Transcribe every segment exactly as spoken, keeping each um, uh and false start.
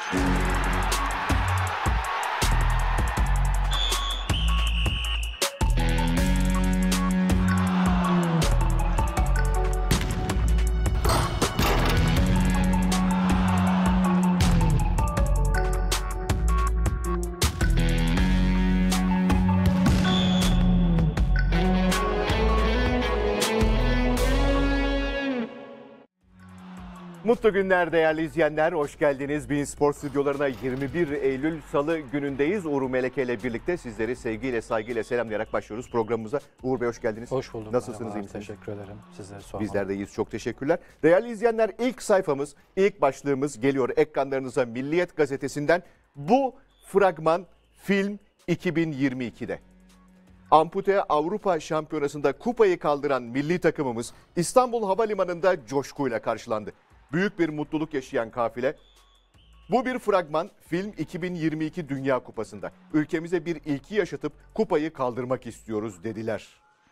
Mutlu günler değerli izleyenler. Hoş geldiniz. Bein Spor stüdyolarına yirmi bir Eylül Salı günündeyiz. Uğur Meleke ile birlikte sizleri sevgiyle, saygıyla selamlayarak başlıyoruz programımıza. Uğur Bey hoş geldiniz. Hoş bulduk. Nasılsınız, iyi misiniz? Teşekkür ederim. Sizleri sormalı. Bizler de iyiyiz. Çok teşekkürler. Değerli izleyenler, ilk sayfamız, ilk başlığımız geliyor ekranlarınıza Milliyet Gazetesi'nden. Bu fragman film iki bin yirmi ikide. Ampute Avrupa Şampiyonası'nda kupayı kaldıran milli takımımız İstanbul Havalimanı'nda coşkuyla karşılandı. Büyük bir mutluluk yaşayan kafile. Bu bir fragman film iki bin yirmi iki Dünya Kupası'nda. Ülkemize bir ilki yaşatıp kupayı kaldırmak istiyoruz dediler.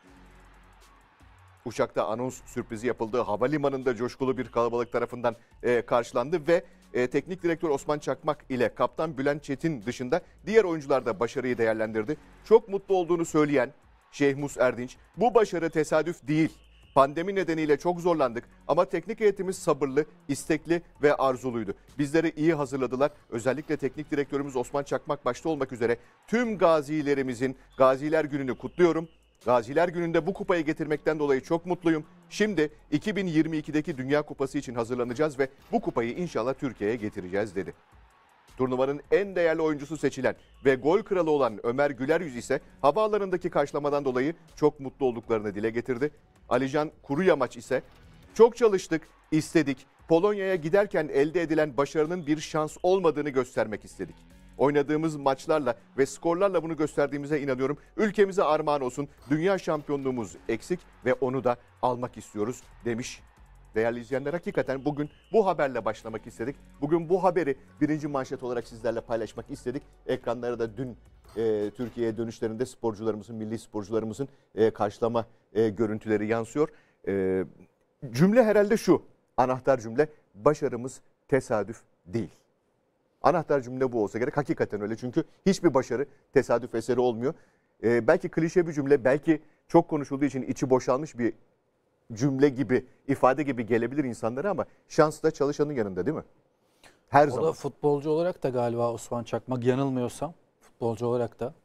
Uçakta anons sürprizi yapıldı. Havalimanında coşkulu bir kalabalık tarafından e, karşılandı ve e, teknik direktör Osman Çakmak ile kaptan Bülent Çetin dışında diğer oyuncular da başarıyı değerlendirdi. Çok mutlu olduğunu söyleyen Şehmus Erdinç, bu başarı tesadüf değil. Pandemi nedeniyle çok zorlandık ama teknik heyetimiz sabırlı, istekli ve arzuluydu. Bizleri iyi hazırladılar. Özellikle teknik direktörümüz Osman Çakmak başta olmak üzere tüm gazilerimizin Gaziler Günü'nü kutluyorum. Gaziler Günü'nde bu kupayı getirmekten dolayı çok mutluyum. Şimdi iki bin yirmi ikideki Dünya Kupası için hazırlanacağız ve bu kupayı inşallah Türkiye'ye getireceğiz dedi. Turnuvanın en değerli oyuncusu seçilen ve gol kralı olan Ömer Güleryüz ise havaalanındaki karşılamadan dolayı çok mutlu olduklarını dile getirdi. Alican Kuruyamaç ise çok çalıştık, istedik. Polonya'ya giderken elde edilen başarının bir şans olmadığını göstermek istedik. Oynadığımız maçlarla ve skorlarla bunu gösterdiğimize inanıyorum. Ülkemize armağan olsun. Dünya şampiyonluğumuz eksik ve onu da almak istiyoruz demiş. Değerli izleyenler, hakikaten bugün bu haberle başlamak istedik. Bugün bu haberi birinci manşet olarak sizlerle paylaşmak istedik. Ekranlara da dün e, Türkiye'ye dönüşlerinde sporcularımızın, milli sporcularımızın e, karşılama e, görüntüleri yansıyor. E, cümle herhalde şu, anahtar cümle: başarımız tesadüf değil. Anahtar cümle bu olsa gerek. Hakikaten öyle, çünkü hiçbir başarı tesadüf eseri olmuyor. E, belki klişe bir cümle, belki çok konuşulduğu için içi boşalmış bir cümle gibi, ifade gibi gelebilir insanlara ama şans da çalışanın yanında, değil mi? Her o zaman. da futbolcu olarak da galiba Osman Çakmak, yanılmıyorsam futbolcu olarak da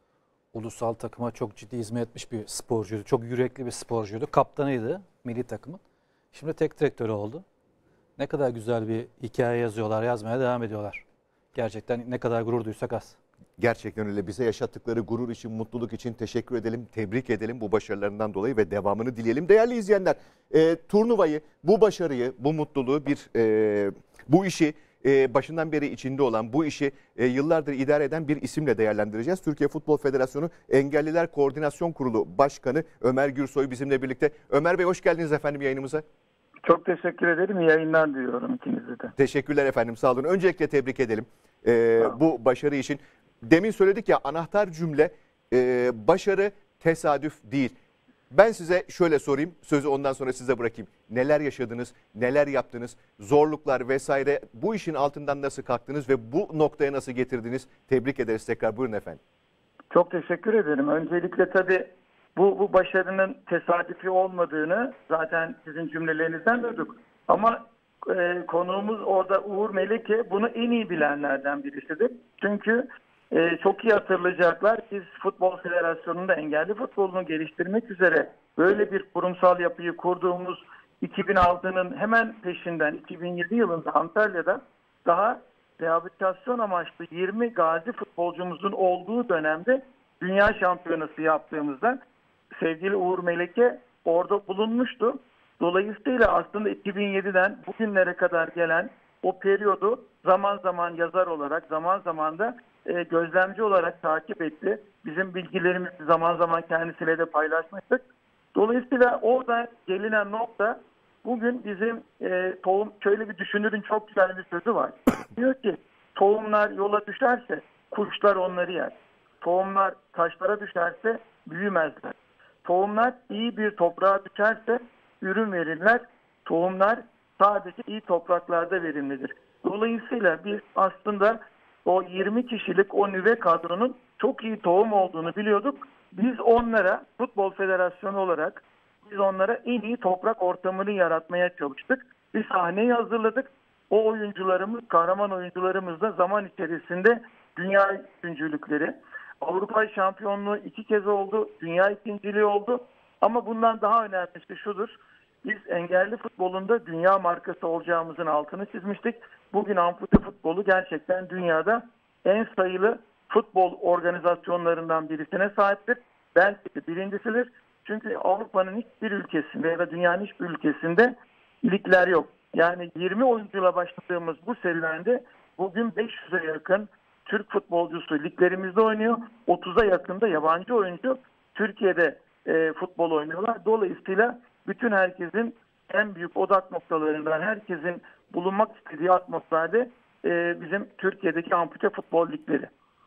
ulusal takıma çok ciddi hizmet etmiş bir sporcuydu. Çok yürekli bir sporcuydu. Kaptanıydı milli takımın. Şimdi tek direktörü oldu. Ne kadar güzel bir hikaye yazıyorlar, yazmaya devam ediyorlar. Gerçekten ne kadar gurur duysak az. Gerçekten öyle. Bize yaşattıkları gurur için, mutluluk için teşekkür edelim, tebrik edelim bu başarılarından dolayı ve devamını dileyelim. Değerli izleyenler, e, turnuvayı, bu başarıyı, bu mutluluğu, bir e, bu işi e, başından beri içinde olan, bu işi e, yıllardır idare eden bir isimle değerlendireceğiz. Türkiye Futbol Federasyonu Engelliler Koordinasyon Kurulu Başkanı Ömer Gürsoy bizimle birlikte. Ömer Bey, hoş geldiniz efendim yayınımıza. Çok teşekkür ederim. İyi yayınlar diliyorum ikinize de. Teşekkürler efendim, sağ olun. Öncelikle tebrik edelim e, bu başarı için. Demin söyledik ya, anahtar cümle e, başarı tesadüf değil. Ben size şöyle sorayım, sözü ondan sonra size bırakayım. Neler yaşadınız, neler yaptınız, zorluklar vesaire, bu işin altından nasıl kalktınız ve bu noktaya nasıl getirdiniz? Tebrik ederiz tekrar. Buyurun efendim. Çok teşekkür ederim. Öncelikle tabii bu, bu başarının tesadüfi olmadığını zaten sizin cümlelerinizden duyduk. Ama e, konuğumuz orada Uğur Meleke bunu en iyi bilenlerden birisidir. Çünkü e, çok iyi hatırlayacaklar. Biz Futbol Federasyonu'nda engelli futbolunu geliştirmek üzere böyle bir kurumsal yapıyı kurduğumuz iki bin altının hemen peşinden iki bin yedi yılında Antalya'da daha rehabilitasyon amaçlı yirmi gazi futbolcumuzun olduğu dönemde dünya şampiyonası yaptığımızda sevgili Uğur Meleke orada bulunmuştu. Dolayısıyla aslında iki bin yediden bugünlere kadar gelen o periyodu zaman zaman yazar olarak, zaman zaman da e, gözlemci olarak takip etti. Bizim bilgilerimizi zaman zaman kendisiyle de paylaşmıştık. Dolayısıyla orada gelinen nokta bugün bizim e, tohum, şöyle bir düşünürün çok güzel bir sözü var. Diyor ki tohumlar yola düşerse kuşlar onları yer. Tohumlar taşlara düşerse büyümezler. Tohumlar iyi bir toprağa düşerse ürün verirler. Tohumlar sadece iyi topraklarda verimlidir. Dolayısıyla biz aslında o yirmi kişilik o nüve kadronun çok iyi tohum olduğunu biliyorduk. Biz onlara Futbol Federasyonu olarak biz onlara en iyi toprak ortamını yaratmaya çalıştık. Bir sahneyi hazırladık. O oyuncularımız, kahraman oyuncularımız da zaman içerisinde dünya üçüncülükleri, Avrupa şampiyonluğu iki kez oldu, dünya ikinciliği oldu. Ama bundan daha önemlisi şudur. Biz engelli futbolunda dünya markası olacağımızın altını çizmiştik. Bugün ampute futbolu gerçekten dünyada en sayılı futbol organizasyonlarından birisine sahiptir. Belki de birincisidir. Çünkü Avrupa'nın hiçbir ülkesinde ya da dünyanın hiçbir ülkesinde ligler yok. Yani yirmi oyuncuyla başladığımız bu serüvende bugün beş yüze yakın Türk futbolcusu liglerimizde oynuyor. otuza yakın da yabancı oyuncu Türkiye'de e, futbol oynuyorlar. Dolayısıyla bütün herkesin en büyük odak noktalarından, herkesin bulunmak istediği atmosferde e, bizim Türkiye'deki ampute futbol ligleri.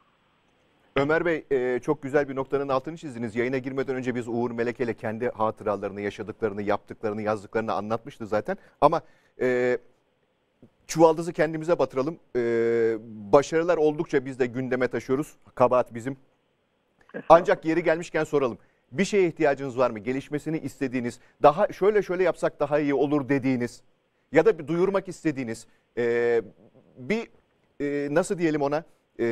Ömer Bey, e, çok güzel bir noktanın altını çizdiniz. Yayına girmeden önce biz Uğur Meleke ile kendi hatıralarını, yaşadıklarını, yaptıklarını, yazdıklarını anlatmıştı zaten. Ama e, çuvaldızı kendimize batıralım. E, başarılar oldukça biz de gündeme taşıyoruz. Kabahat bizim. Ancak yeri gelmişken soralım. Bir şeye ihtiyacınız var mı? Gelişmesini istediğiniz, daha şöyle şöyle yapsak daha iyi olur dediğiniz ya da bir duyurmak istediğiniz e, bir e, nasıl diyelim ona?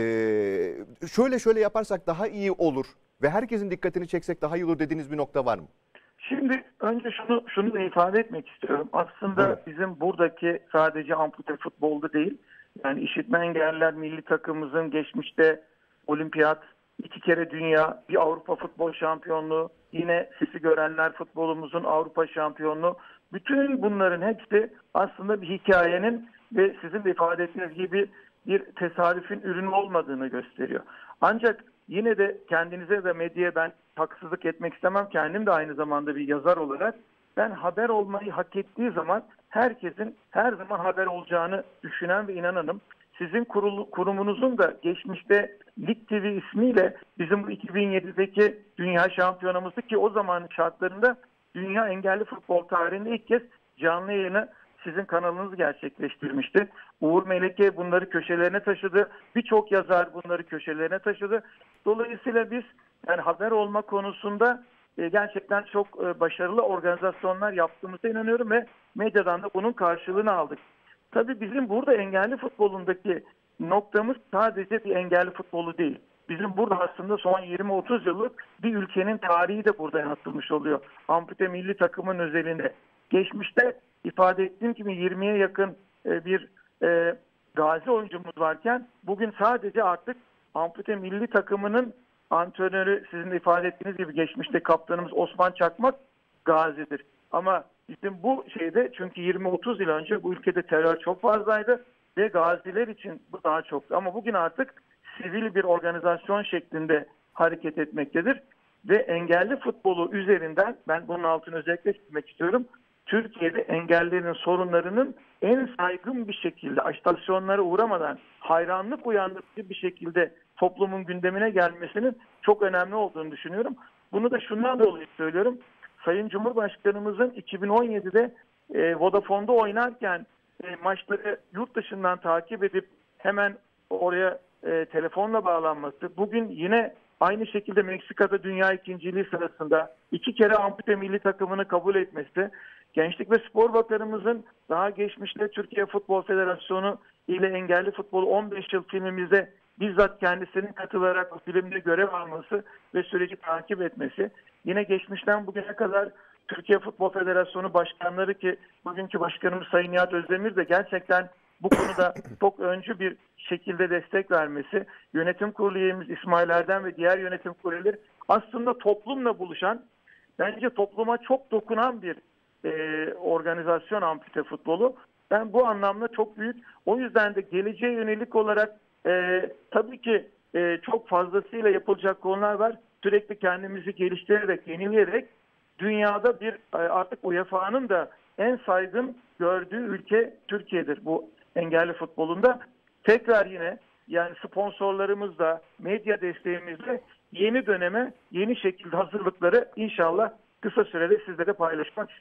Ee, şöyle şöyle yaparsak daha iyi olur ve herkesin dikkatini çeksek daha iyi olur dediğiniz bir nokta var mı? Şimdi önce şunu şunu da ifade etmek istiyorum. Aslında evet. Bizim buradaki sadece ampute futbolda değil, yani işitme engelliler milli takımımızın geçmişte olimpiyat, iki kere dünya, bir Avrupa futbol şampiyonluğu, yine sesi görenler futbolumuzun Avrupa şampiyonluğu. Bütün bunların hepsi aslında bir hikayenin ve sizin de ifade ettiğiniz gibi bir tesadüfün ürünü olmadığını gösteriyor. Ancak yine de kendinize ve medyaya ben haksızlık etmek istemem. Kendim de aynı zamanda bir yazar olarak ben haber olmayı hak ettiği zaman herkesin her zaman haber olacağını düşünen ve inananım. Sizin kurulu, kurumunuzun da geçmişte Lig T V ismiyle bizim bu iki bin yedideki dünya şampiyonamızı, ki o zamanın şartlarında dünya engelli futbol tarihinde ilk kez canlı yayını sizin kanalınız gerçekleştirmişti. Uğur Meleke bunları köşelerine taşıdı. Birçok yazar bunları köşelerine taşıdı. Dolayısıyla biz yani haber olma konusunda e, gerçekten çok e, başarılı organizasyonlar yaptığımıza inanıyorum ve medyadan da bunun karşılığını aldık. Tabii bizim burada engelli futbolundaki noktamız sadece bir engelli futbolu değil. Bizim burada aslında son yirmi otuz yıllık bir ülkenin tarihi de burada yansıtılmış oluyor. Ampute milli takımın özelinde. Geçmişte ifade ettiğim gibi yirmiye yakın bir e, gazi oyuncumuz varken bugün sadece artık ampute milli takımının antrenörü, sizin de ifade ettiğiniz gibi geçmişte kaptanımız Osman Çakmak gazidir. Ama bizim bu şeyde, çünkü yirmi otuz yıl önce bu ülkede terör çok fazlaydı ve gaziler için bu daha çoktu. Ama bugün artık sivil bir organizasyon şeklinde hareket etmektedir. Ve engelli futbolu üzerinden ben bunun altını özellikle çizmek istiyorum. Türkiye'de engellilerin sorunlarının en saygın bir şekilde, ajitasyonlara uğramadan hayranlık uyandırıcı bir şekilde toplumun gündemine gelmesinin çok önemli olduğunu düşünüyorum. Bunu da şundan dolayı söylüyorum. Sayın Cumhurbaşkanımızın iki bin on yedide e, Vodafone'da oynarken e, maçları yurt dışından takip edip hemen oraya e, telefonla bağlanması, bugün yine aynı şekilde Meksika'da dünya ikinciliği sırasında iki kere ampute milli takımını kabul etmesi, Gençlik ve Spor Bakanımızın daha geçmişte Türkiye Futbol Federasyonu ile engelli futbolu on beş yıl filmimizde bizzat kendisinin katılarak bu filmde görev alması ve süreci takip etmesi, yine geçmişten bugüne kadar Türkiye Futbol Federasyonu başkanları, ki bugünkü başkanımız Sayın Nihat Özdemir de gerçekten bu konuda çok öncü bir şekilde destek vermesi, yönetim kurulu üyemiz İsmail Erdem ve diğer yönetim kurulları aslında toplumla buluşan, bence topluma çok dokunan bir e, organizasyon ampute futbolu. Ben bu anlamda çok büyük. O yüzden de geleceğe yönelik olarak e, tabii ki e, çok fazlasıyla yapılacak konular var. Sürekli kendimizi geliştirerek, yenileyerek dünyada bir e, artık U E F A'nın da en saygın gördüğü ülke Türkiye'dir bu engelli futbolunda. Tekrar yine yani sponsorlarımızla, medya desteğimizle yeni döneme, yeni şekilde hazırlıkları inşallah kısa sürede sizlere paylaşmak isterim.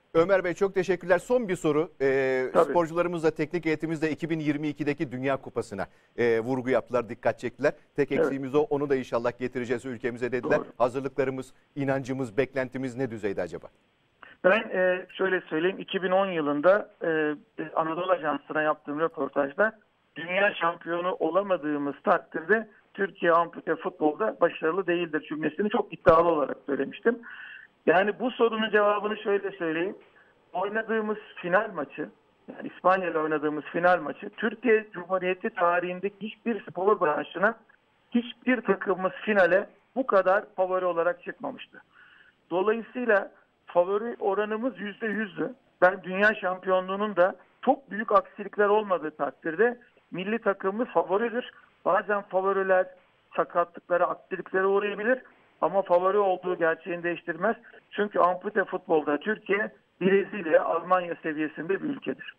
Ömer Bey çok teşekkürler. Son bir soru. Ee, Tabii. sporcularımız da teknik eğitimimizde iki bin yirmi ikideki Dünya Kupası'na e, vurgu yaptılar, dikkat çektiler. Tek Evet. eksiğimiz o. Onu da inşallah getireceğiz ülkemize dediler. Doğru. Hazırlıklarımız, inancımız, beklentimiz ne düzeyde acaba? Ben e, şöyle söyleyeyim, iki bin on yılında e, Anadolu Ajansı'na yaptığım röportajda dünya şampiyonu olamadığımız takdirde Türkiye ampute futbolda başarılı değildir cümlesini çok iddialı olarak söylemiştim. Yani bu sorunun cevabını şöyle söyleyeyim. Oynadığımız final maçı, yani İspanya ile oynadığımız final maçı, Türkiye Cumhuriyeti tarihindeki hiçbir spor branşına hiçbir takımımız finale bu kadar favori olarak çıkmamıştı. Dolayısıyla favori oranımız yüzde yüzdü. Ben dünya şampiyonluğunun da çok büyük aksilikler olmadığı takdirde milli takımımız favoridir. Bazen favoriler sakatlıklara, aksiliklere uğrayabilir ama favori olduğu gerçeğini değiştirmez. Çünkü ampute futbolda Türkiye, Brezilya, Almanya seviyesinde bir ülkedir.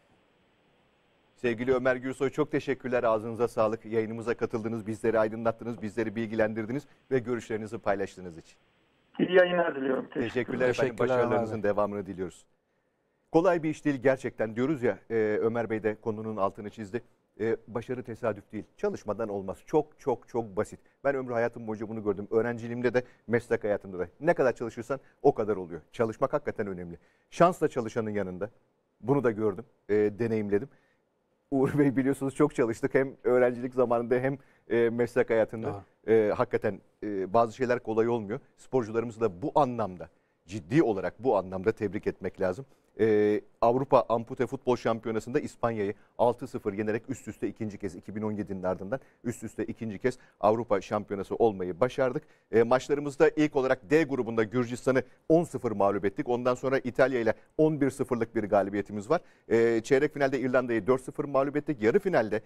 Sevgili Ömer Gürsoy çok teşekkürler. Ağzınıza sağlık. Yayınımıza katıldınız, bizleri aydınlattınız, bizleri bilgilendirdiniz ve görüşlerinizi paylaştığınız için. İyi yayınlar diliyorum. Teşekkürler, Teşekkürler efendim. Başarılarınızın abi. devamını diliyoruz. Kolay bir iş değil gerçekten diyoruz ya, e, Ömer Bey de konunun altını çizdi. E, başarı tesadüf değil. Çalışmadan olmaz. Çok çok çok basit. Ben ömrü hayatım boyunca bunu gördüm. Öğrenciliğimde de meslek hayatımda da. Ne kadar çalışırsan o kadar oluyor. Çalışmak hakikaten önemli. Şansla çalışanın yanında. Bunu da gördüm, e, deneyimledim. Uğur Bey biliyorsunuz çok çalıştık. Hem öğrencilik zamanında hem e, meslek hayatında. E, hakikaten e, bazı şeyler kolay olmuyor. Sporcularımızı da bu anlamda, ciddi olarak bu anlamda tebrik etmek lazım. Ee, Avrupa Ampute Futbol Şampiyonası'nda İspanya'yı altı sıfır yenerek üst üste ikinci kez iki bin on yedinin ardından üst üste ikinci kez Avrupa Şampiyonası olmayı başardık. Ee, maçlarımızda ilk olarak D grubunda Gürcistan'ı on sıfır mağlup ettik. Ondan sonra İtalya ile on bir sıfırlık bir galibiyetimiz var. Ee, çeyrek finalde İrlanda'yı dört sıfır mağlup ettik. Yarı finalde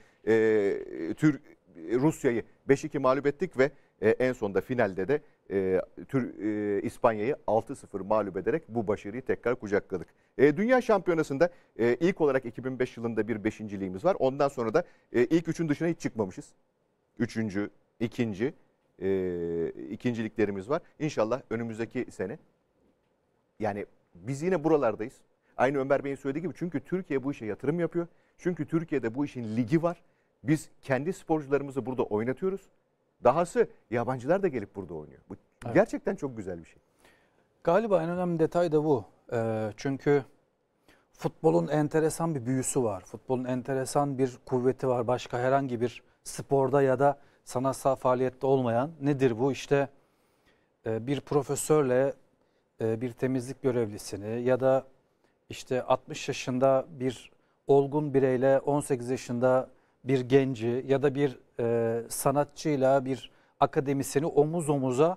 e, Türk Rusya'yı beş iki mağlup ettik ve e, en sonunda finalde de e, Tür, e, İspanya'yı altı sıfır mağlup ederek bu başarıyı tekrar kucakladık. E, Dünya Şampiyonası'nda e, ilk olarak iki bin beş yılında bir beşinciliğimiz var. Ondan sonra da e, ilk üçün dışına hiç çıkmamışız. Üçüncü, ikinci, e, ikinciliklerimiz var. İnşallah önümüzdeki sene, yani biz yine buralardayız. Aynı Ömer Bey'in söylediği gibi, çünkü Türkiye bu işe yatırım yapıyor. Çünkü Türkiye'de bu işin ligi var. Biz kendi sporcularımızı burada oynatıyoruz. Dahası yabancılar da gelip burada oynuyor. Bu Evet. gerçekten çok güzel bir şey. Galiba en önemli detay da bu. Ee, çünkü futbolun enteresan bir büyüsü var. Futbolun enteresan bir kuvveti var. Başka herhangi bir sporda ya da sanatsal faaliyette olmayan. Nedir bu? İşte e, bir profesörle e, bir temizlik görevlisini ya da işte altmış yaşında bir olgun bireyle on sekiz yaşında bir genci ya da bir e, sanatçıyla bir akademisyeni omuz omuza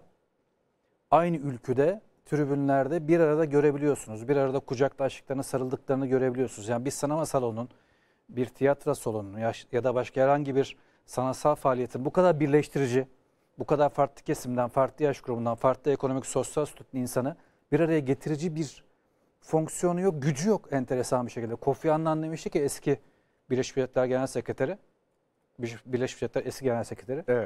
aynı ülküde, tribünlerde bir arada görebiliyorsunuz. Bir arada kucaklaştıklarını, sarıldıklarını görebiliyorsunuz. Yani bir sinema salonunun, bir tiyatro salonunun ya, ya da başka herhangi bir sanatsal faaliyetin bu kadar birleştirici, bu kadar farklı kesimden, farklı yaş grubundan, farklı ekonomik, sosyal statüklü insanı bir araya getirici bir fonksiyonu yok, gücü yok enteresan bir şekilde. Kofi Annan demişti ki, eski Birleşmiş Milletler Genel Sekreteri, Birleşmiş Milletler eski Genel Sekreteri. Evet.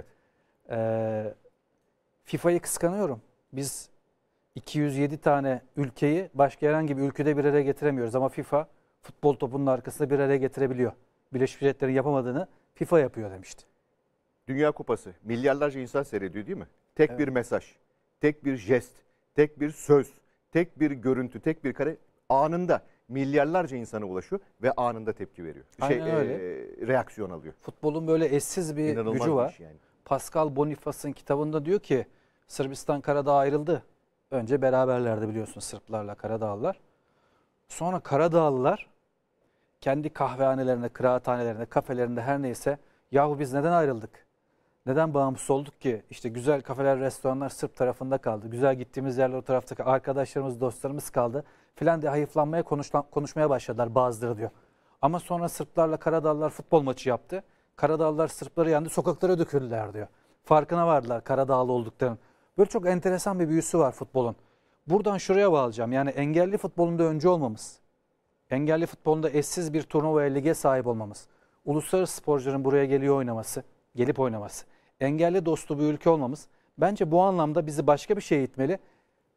Ee, FIFA'yı kıskanıyorum. Biz iki yüz yedi tane ülkeyi başka herhangi bir ülkede bir araya getiremiyoruz. Ama FIFA futbol topunun arkasında bir araya getirebiliyor. Birleşmiş Milletler'in yapamadığını FIFA yapıyor demişti. Dünya Kupası. Milyarlarca insan seyrediyor değil mi? Tek Evet. bir mesaj, tek bir jest, tek bir söz, tek bir görüntü, tek bir kare anında milyarlarca insana ulaşıyor ve anında tepki veriyor. Şey, Aynen öyle. e, reaksiyon alıyor. Futbolun böyle eşsiz bir İnanılmaz gücü bir var. iş yani. Pascal Bonifaz'ın kitabında diyor ki, Sırbistan Karadağ ayrıldı. Önce beraberlerdi biliyorsun, Sırplarla Karadağlılar. Sonra Karadağlılar kendi kahvehanelerinde, kıraathanelerinde, kafelerinde her neyse, yahu biz neden ayrıldık? Neden bağımsız olduk ki? İşte güzel kafeler, restoranlar Sırp tarafında kaldı. Güzel gittiğimiz yerler o taraftaki arkadaşlarımız, dostlarımız kaldı filan diye hayıflanmaya, konuşla, konuşmaya başladılar bazıları diyor. Ama sonra Sırplarla Karadağlılar futbol maçı yaptı. Karadağlılar Sırpları yendi, sokaklara döküldüler diyor. Farkına vardılar Karadağlı olduklarının. Böyle çok enteresan bir büyüsü var futbolun. Buradan şuraya bağlayacağım. Yani engelli futbolunda öncü olmamız, engelli futbolunda eşsiz bir turnuvaya, lige sahip olmamız, uluslararası sporcuların buraya geliyor oynaması, gelip oynaması, engelli dostu bir ülke olmamız bence bu anlamda bizi başka bir şeye itmeli.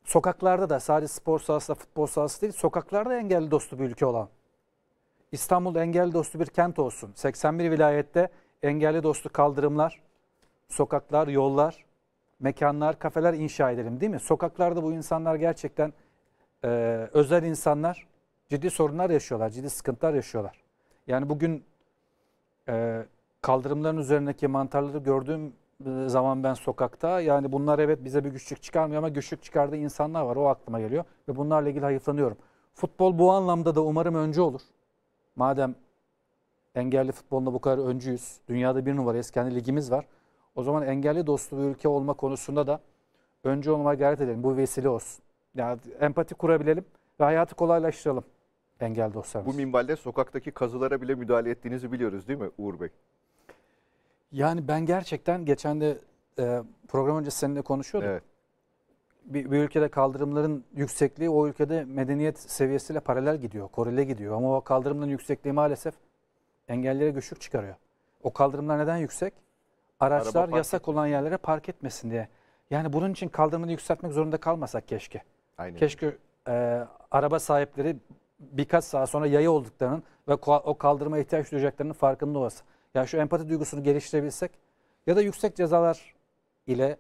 sokaklarda da sadece spor sahası da futbol sahası değil, sokaklarda engelli dostu bir ülke olan. İstanbul engelli dostu bir kent olsun. seksen bir vilayette engelli dostu kaldırımlar, sokaklar, yollar, mekanlar, kafeler inşa edelim değil mi? Sokaklarda bu insanlar gerçekten e, özel insanlar, ciddi sorunlar yaşıyorlar, ciddi sıkıntılar yaşıyorlar. Yani bugün e, kaldırımların üzerindeki mantarları gördüğüm zaman ben sokakta, yani bunlar evet bize bir güçlük çıkarmıyor ama güçlük çıkardığı insanlar var. O aklıma geliyor ve bunlarla ilgili hayıflanıyorum. Futbol bu anlamda da umarım öncü olur. Madem engelli futbolunda bu kadar öncüyüz, dünyada bir numarayız, kendi ligimiz var. O zaman engelli dostu bir ülke olma konusunda da öncü olmaya gayret edelim. Bu vesile olsun. Yani empati kurabilelim ve hayatı kolaylaştıralım engelli dostlarımız. Bu minvalde sokaktaki kazılara bile müdahale ettiğinizi biliyoruz değil mi Uğur Bey? Yani ben gerçekten geçen de e, program öncesi seninle konuşuyordum. Evet. Bir, bir ülkede kaldırımların yüksekliği o ülkede medeniyet seviyesiyle paralel gidiyor, korele gidiyor. Ama o kaldırımların yüksekliği maalesef engellilere güçlük çıkarıyor. O kaldırımlar neden yüksek? Araçlar Araba yasak park olan yerlere park etmesin diye. Yani bunun için kaldırımını yükseltmek zorunda kalmasak keşke. Aynen. Keşke e, araba sahipleri birkaç saat sonra yaya olduklarının ve o kaldırıma ihtiyaç duyacaklarının farkında olsa. Yani şu empati duygusunu geliştirebilsek ya da yüksek cezalar ile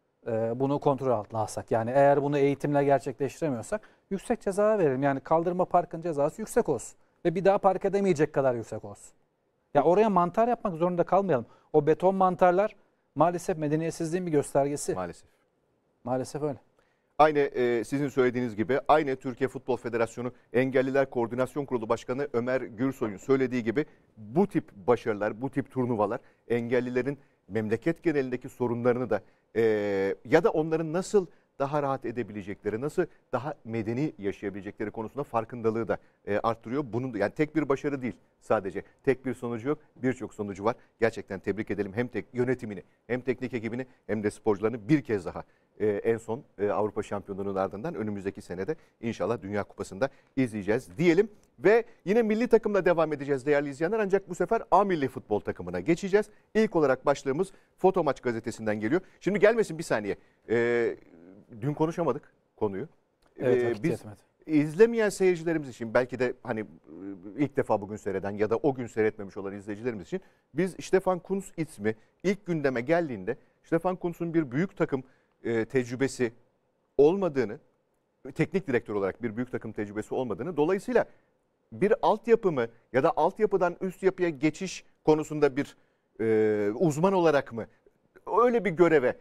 e, bunu kontrol altına alsak. Yani eğer bunu eğitimle gerçekleştiremiyorsak yüksek ceza verelim. Yani kaldırma parkın cezası yüksek olsun. Ve bir daha park edemeyecek kadar yüksek olsun. Ya oraya mantar yapmak zorunda kalmayalım. O beton mantarlar maalesef medeniyetsizliğin bir göstergesi. Maalesef. Maalesef öyle. Aynı e, sizin söylediğiniz gibi aynı Türkiye Futbol Federasyonu Engelliler Koordinasyon Kurulu Başkanı Ömer Gürsoy'un söylediği gibi bu tip başarılar, bu tip turnuvalar engellilerin memleket genelindeki sorunlarını da e, ya da onların nasıl daha rahat edebilecekleri, nasıl daha medeni yaşayabilecekleri konusunda farkındalığı da e, arttırıyor. Bunun da, yani tek bir başarı değil sadece. Tek bir sonucu yok, birçok sonucu var. Gerçekten tebrik edelim hem tek yönetimini, hem teknik ekibini, hem de sporcularını bir kez daha e, en son e, Avrupa Şampiyonluğu'nun ardından önümüzdeki senede inşallah Dünya Kupası'nda izleyeceğiz diyelim. Ve yine milli takımla devam edeceğiz değerli izleyenler, ancak bu sefer A milli futbol takımına geçeceğiz. İlk olarak başlığımız Foto Maç gazetesinden geliyor. Şimdi gelmesin bir saniye. Eee Dün konuşamadık konuyu. Evet, ee, vakit biz yetmedi. izlemeyen seyircilerimiz için, belki de hani ilk defa bugün seyreden ya da o gün seyretmemiş olan izleyicilerimiz için, biz Stefan Kuntz ismi ilk gündeme geldiğinde Stefan Kuntz'un bir büyük takım e, tecrübesi olmadığını, teknik direktör olarak bir büyük takım tecrübesi olmadığını, dolayısıyla bir altyapı mı ya da altyapıdan üst yapıya geçiş konusunda bir e, uzman olarak mı öyle bir göreve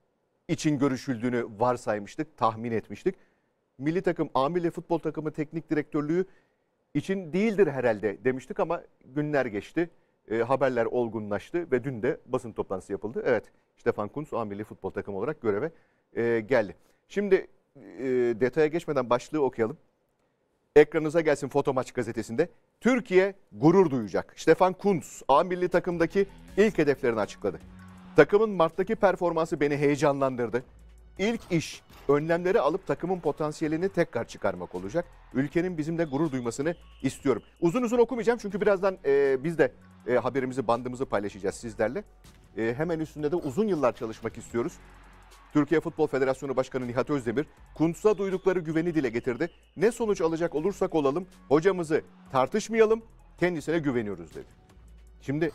için görüşüldüğünü varsaymıştık, tahmin etmiştik. Milli takım, A milli futbol takımı teknik direktörlüğü için değildir herhalde demiştik ama günler geçti, e, haberler olgunlaştı ve dün de basın toplantısı yapıldı. Evet, Stefan Kuntz A milli futbol takımı olarak göreve e, geldi. Şimdi e, detaya geçmeden başlığı okuyalım. Ekranınıza gelsin Foto Maç gazetesinde. Türkiye gurur duyacak. Stefan Kuntz A milli takımdaki ilk hedeflerini açıkladı. Takımın Mart'taki performansı beni heyecanlandırdı. İlk iş önlemleri alıp takımın potansiyelini tekrar çıkarmak olacak. Ülkenin bizimle gurur duymasını istiyorum. Uzun uzun okumayacağım çünkü birazdan e, biz de e, haberimizi, bandımızı paylaşacağız sizlerle. E, hemen üstünde de uzun yıllar çalışmak istiyoruz. Türkiye Futbol Federasyonu Başkanı Nihat Özdemir, Kuntz'a duydukları güveni dile getirdi. Ne sonuç alacak olursak olalım, hocamızı tartışmayalım, kendisine güveniyoruz dedi. Şimdi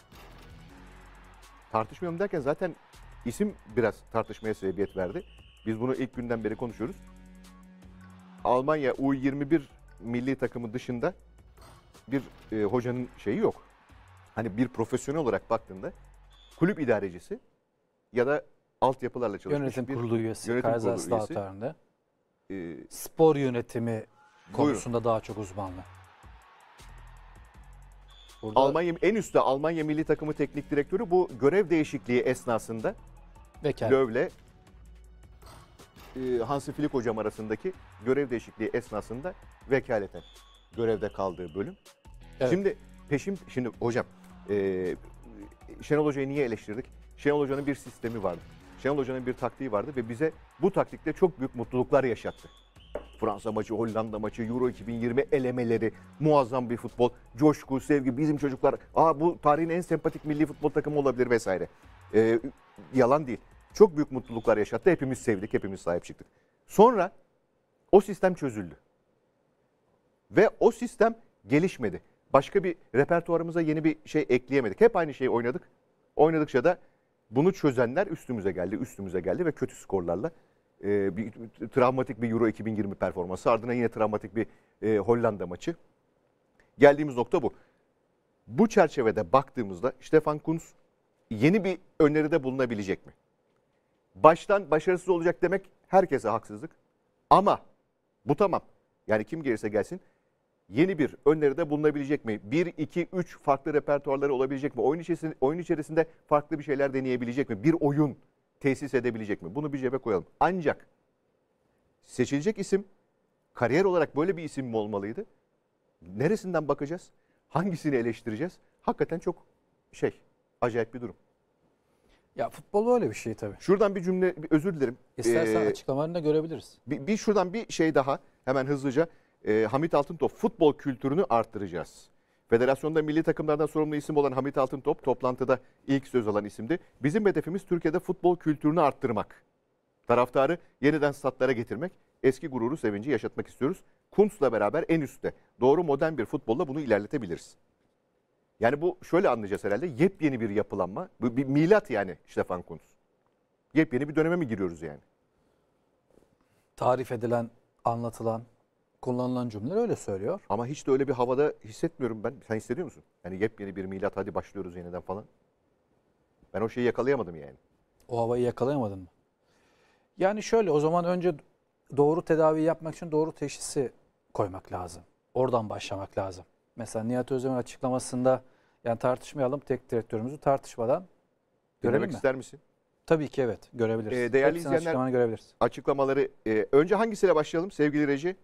tartışmayalım derken zaten isim biraz tartışmaya sebebiyet verdi. Biz bunu ilk günden beri konuşuyoruz. Almanya U yirmi bir milli takımı dışında bir e, hocanın şeyi yok. Hani bir profesyonel olarak baktığında kulüp idarecisi ya da altyapılarla çalışmış Yönetim bir kurulu üyesi, yönetim kurulu Kaiserslautern'de. Ee, Spor yönetimi konusunda daha çok uzmanlı. Burada Almanya en üstte Almanya milli takımı teknik direktörü bu görev değişikliği esnasında vekalet. Löw'le e, Hansi Flick hocam arasındaki görev değişikliği esnasında vekaleten görevde kaldığı bölüm. Evet. Şimdi peşin şimdi hocam e, Şenol Hoca'yı niye eleştirdik? Şenol Hoca'nın bir sistemi vardı. Şenol Hoca'nın bir taktiği vardı ve bize bu taktikte çok büyük mutluluklar yaşattı. Fransa maçı, Hollanda maçı, Euro iki bin yirmi elemeleri, muazzam bir futbol, coşku, sevgi, bizim çocuklar, aa bu tarihin en sempatik milli futbol takımı olabilir vesaire. Ee, yalan değil. Çok büyük mutluluklar yaşattı. Hepimiz sevdik, hepimiz sahip çıktık. Sonra o sistem çözüldü. Ve o sistem gelişmedi. Başka bir repertuarımıza yeni bir şey ekleyemedik. Hep aynı şeyi oynadık. Oynadıkça da bunu çözenler üstümüze geldi, üstümüze geldi ve kötü skorlarla e, bir travmatik bir Euro iki bin yirmi performansı, ardından yine travmatik bir e, Hollanda maçı. Geldiğimiz nokta bu. Bu çerçevede baktığımızda Stefan Kuntz yeni bir öneride bulunabilecek mi? Baştan başarısız olacak demek herkese haksızlık. Ama bu tamam. Yani kim gelirse gelsin yeni bir öneride bulunabilecek mi? bir, iki, üç farklı repertuarları olabilecek mi? Oyun içerisinde, oyun içerisinde farklı bir şeyler deneyebilecek mi? Bir oyun tesis edebilecek mi? Bunu bir cebe koyalım. Ancak seçilecek isim kariyer olarak böyle bir isim mi olmalıydı? Neresinden bakacağız? Hangisini eleştireceğiz? Hakikaten çok şey, acayip bir durum. Ya futbol öyle bir şey tabii. Şuradan bir cümle, bir özür dilerim. İstersen Ee, açıklamalarını da görebiliriz. Bir, bir şuradan bir şey daha hemen hızlıca. Ee, Hamit Altıntop, futbol kültürünü arttıracağız. Federasyonda milli takımlardan sorumlu isim olan Hamit Altıntop toplantıda ilk söz alan isimdi. Bizim hedefimiz Türkiye'de futbol kültürünü arttırmak. Taraftarı yeniden statlara getirmek, eski gururu, sevinci yaşatmak istiyoruz. Kuntz'la beraber en üstte doğru modern bir futbolla bunu ilerletebiliriz. Yani bu şöyle anlayacağız herhalde, yepyeni bir yapılanma, bu bir milat yani Stefan Kuntz. Yepyeni bir döneme mi giriyoruz yani? Tarif edilen, anlatılan, kullanılan cümleler öyle söylüyor. Ama hiç de öyle bir havada hissetmiyorum ben. Sen hissediyor musun? Yani yepyeni bir milat, hadi başlıyoruz yeniden falan. Ben o şeyi yakalayamadım yani. O havayı yakalayamadın mı? Yani şöyle, o zaman önce doğru tedavi yapmak için doğru teşhisi koymak lazım. Oradan başlamak lazım. Mesela Nihat Özdemir açıklamasında, yani tartışmayalım, tek direktörümüzü tartışmadan görelim Dinlemek mi? ister misin? Tabii ki evet, görebiliriz. Ee, değerli Hepsinin izleyenler- açıklamanı görebiliriz. Açıklamaları e, önce hangisiyle başlayalım sevgili reji?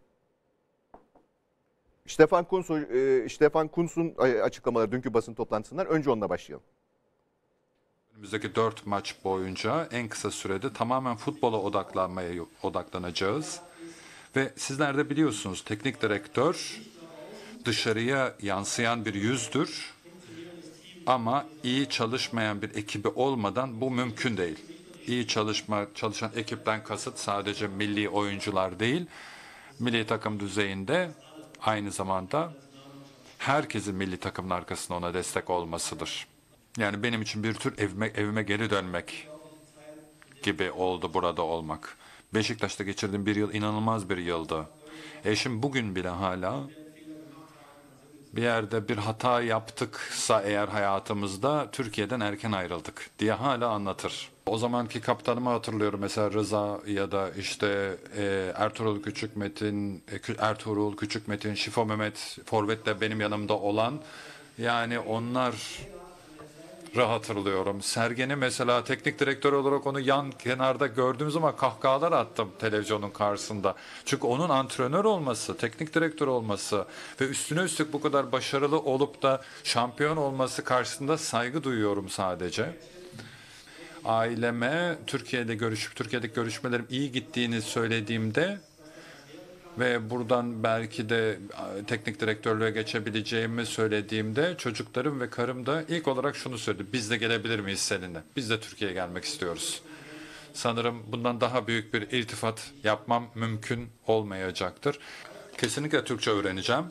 Stefan Kuntz, e, Stefan Kuntz'un açıklamaları dünkü basın toplantısından önce onunla başlayalım. Önümüzdeki dört maç boyunca en kısa sürede tamamen futbola odaklanmaya odaklanacağız. Ve sizler de biliyorsunuz, teknik direktör dışarıya yansıyan bir yüzdür. Ama iyi çalışmayan bir ekibi olmadan bu mümkün değil. İyi çalışma, çalışan ekipten kasıt sadece milli oyuncular değil, milli takım düzeyinde aynı zamanda herkesin milli takımın arkasında ona destek olmasıdır. Yani benim için bir tür evime, evime geri dönmek gibi oldu burada olmak. Beşiktaş'ta geçirdiğim bir yıl inanılmaz bir yıldı. Eşim bugün bile hala bir yerde bir hata yaptıksa eğer hayatımızda Türkiye'den erken ayrıldık diye hala anlatır. O zamanki kaptanımı hatırlıyorum, mesela Rıza ya da işte e, Ertuğrul Küçükmetin, e, Ertuğrul Küçükmetin, Şifo Mehmet forvetle benim yanımda olan, yani onlar hatırlıyorum. Sergen'i mesela teknik direktör olarak onu yan kenarda gördüğüm zaman kahkahalar attım televizyonun karşısında. Çünkü onun antrenör olması, teknik direktör olması ve üstüne üstlük bu kadar başarılı olup da şampiyon olması karşısında saygı duyuyorum sadece. Aileme Türkiye'de görüşüp Türkiye'deki görüşmelerim iyi gittiğini söylediğimde ve buradan belki de teknik direktörlüğe geçebileceğimi söylediğimde çocuklarım ve karım da ilk olarak şunu söyledi: biz de gelebilir miyiz seninle? Biz de Türkiye'ye gelmek istiyoruz. Sanırım bundan daha büyük bir iltifat yapmam mümkün olmayacaktır. Kesinlikle Türkçe öğreneceğim.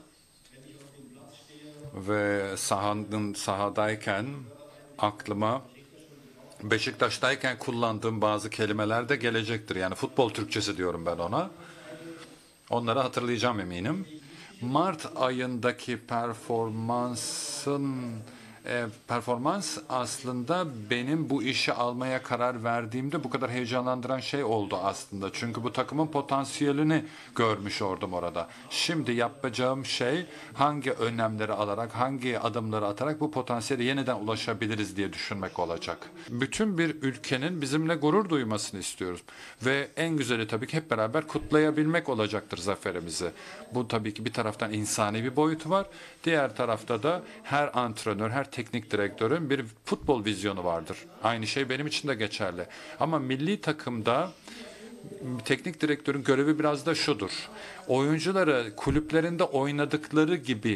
Ve sahanın sahadayken aklıma Beşiktaş'tayken kullandığım bazı kelimeler de gelecektir. Yani futbol Türkçesi diyorum ben ona. Onları hatırlayacağım eminim. Mart ayındaki performansın e, performans aslında benim bu işi almaya karar verdiğimde bu kadar heyecanlandıran şey oldu aslında. Çünkü bu takımın potansiyelini görmüş oldum orada. Şimdi yapacağım şey hangi önlemleri alarak, hangi adımları atarak bu potansiyele yeniden ulaşabiliriz diye düşünmek olacak. Bütün bir ülkenin bizimle gurur duymasını istiyoruz. Ve en güzeli tabii ki hep beraber kutlayabilmek olacaktır zaferimizi. Bu tabii ki bir taraftan insani bir boyutu var. Diğer tarafta da her antrenör, her teknik direktörün bir futbol vizyonu vardır. Aynı şey benim için de geçerli. Ama milli takımda teknik direktörün görevi biraz da şudur: oyuncuları kulüplerinde oynadıkları gibi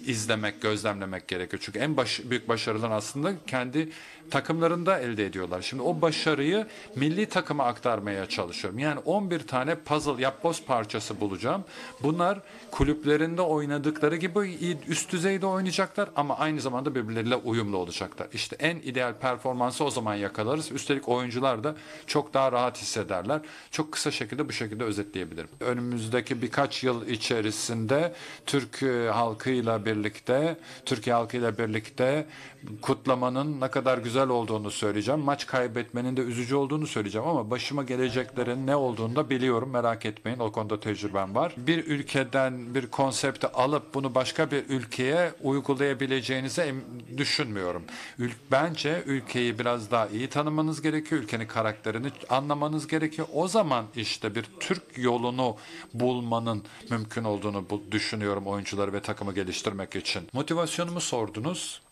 izlemek, gözlemlemek gerekiyor. Çünkü en baş, büyük başarılar aslında kendi takımlarında elde ediyorlar. Şimdi o başarıyı milli takıma aktarmaya çalışıyorum. Yani on bir tane puzzle, yapboz parçası bulacağım. Bunlar kulüplerinde oynadıkları gibi üst düzeyde oynayacaklar ama aynı zamanda birbirleriyle uyumlu olacaklar. İşte en ideal performansı o zaman yakalarız. Üstelik oyuncular da çok daha rahat hissederler. Çok kısa şekilde bu şekilde özetleyebilirim. Önümüzdeki birkaç yıl içerisinde Türk halkıyla birlikte, Türkiye halkıyla birlikte kutlamanın ne kadar güzel olduğunu söyleyeceğim. Maç kaybetmenin de üzücü olduğunu söyleyeceğim ama başıma geleceklerin ne olduğunu da biliyorum. Merak etmeyin. O konuda tecrübem var. Bir ülkeden bir konsepti alıp bunu başka bir ülkeye uygulayabileceğinizi düşünmüyorum. Bence ülkeyi biraz daha iyi tanımanız gerekiyor. Ülkenin karakterini anlamanız gerekiyor. O zaman işte bir Türk yolunu bulmanın mümkün olduğunu düşünüyorum oyuncuları ve takımı geliştirmek için. Motivasyonumu sordunuz.